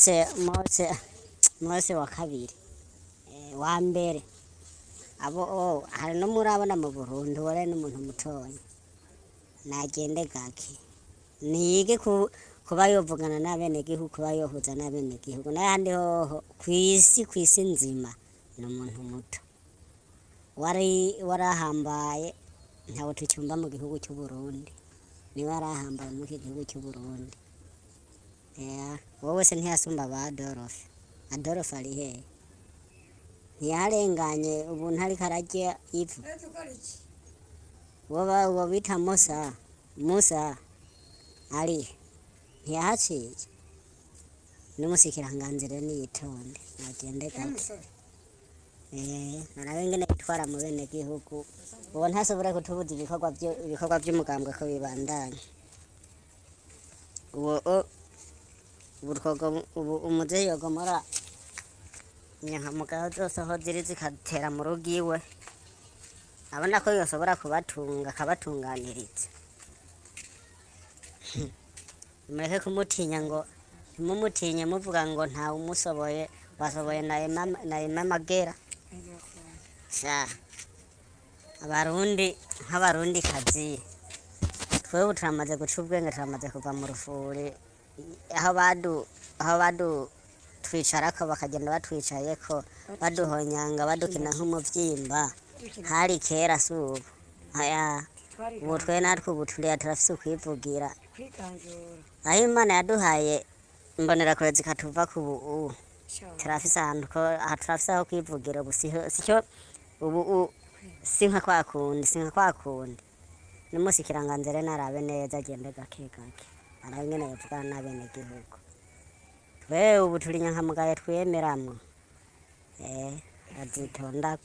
Mose wa kabiri wa mbere abo hari no murabona mu Burundi wore n'umuntu mutonya nagende gake nige kuba yovugana n'abene gihugu kuba yohuza n'abene gihugu n'ahandi hoho kwisi nzima n'umuntu muto warahambaye ntawe tucyumva mu gihugu cy'u Burundi ni warahambaye mu gihugu cy'u Burundi wowe se ntiyasumba ba Adolphe ari hehe ntiyarenganye ubu ntari karajya ivu uwo bita Musa ari ntiyahaciye n'umusikiranganzira niyitonde nagende gake narabe ngene bitwara mu bene gihugu uwo ntasobora kutubuza ibikorwa by'umugambwe ko bibandanya ubu umuzeyi yogomora inyankamugayo zose aho ziri zikatera mu rugo iwe abona ko yosobora kubatunga akabatunganiriza mureke kumutinya ngo ntimumutinye muvuga ngo ntawe umusoboye wasoboye na Emma Magera abarundi nk'abarundi kazi twewe turamaze guca ubwenge turamaze kuva mu rufuri aho badu twicarako bakagenda batwicayeko baduhonyanga badukina nk'umuvyimba hari kera subu ubu twe natwe ubu turiya turafise ukwivugira aho Imana yaduhaye imbonerakure zikatuva ku ubu turafise ahantu turafise aho kwivugira ubu sicyo ubu si nka kwa kundi n'umusikiranganzira narabe neza agende gake gake arabe ngene yavugana n'abene gihugu twe ubu turi nyankamugayo twemeramwo azitondako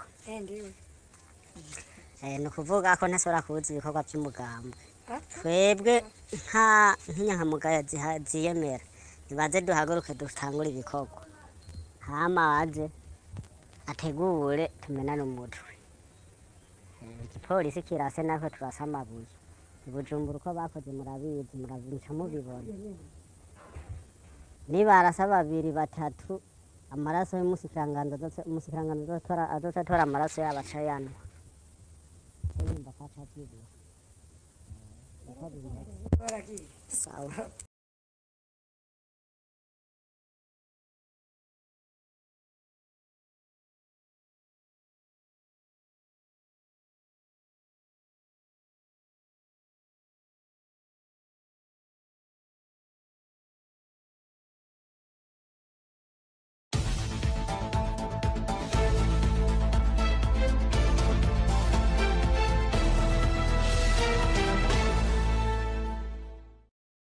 ni ukuvuga ko ntasobora kubuza ibikorwa by'umugambwe twebwe nk'inyankamugayo ziyemera nibaze duhaguruke dutangure ibikorwa hama aze ategure tumenane umutwe igipolisi kirase natwe turasa amabuye Bujumbura uko bakoze murabizi murabica mubibona nibarasa babiri batatu amaraso y'umusikiranganzo azoca atora amaraso y'abaca yanwa sawa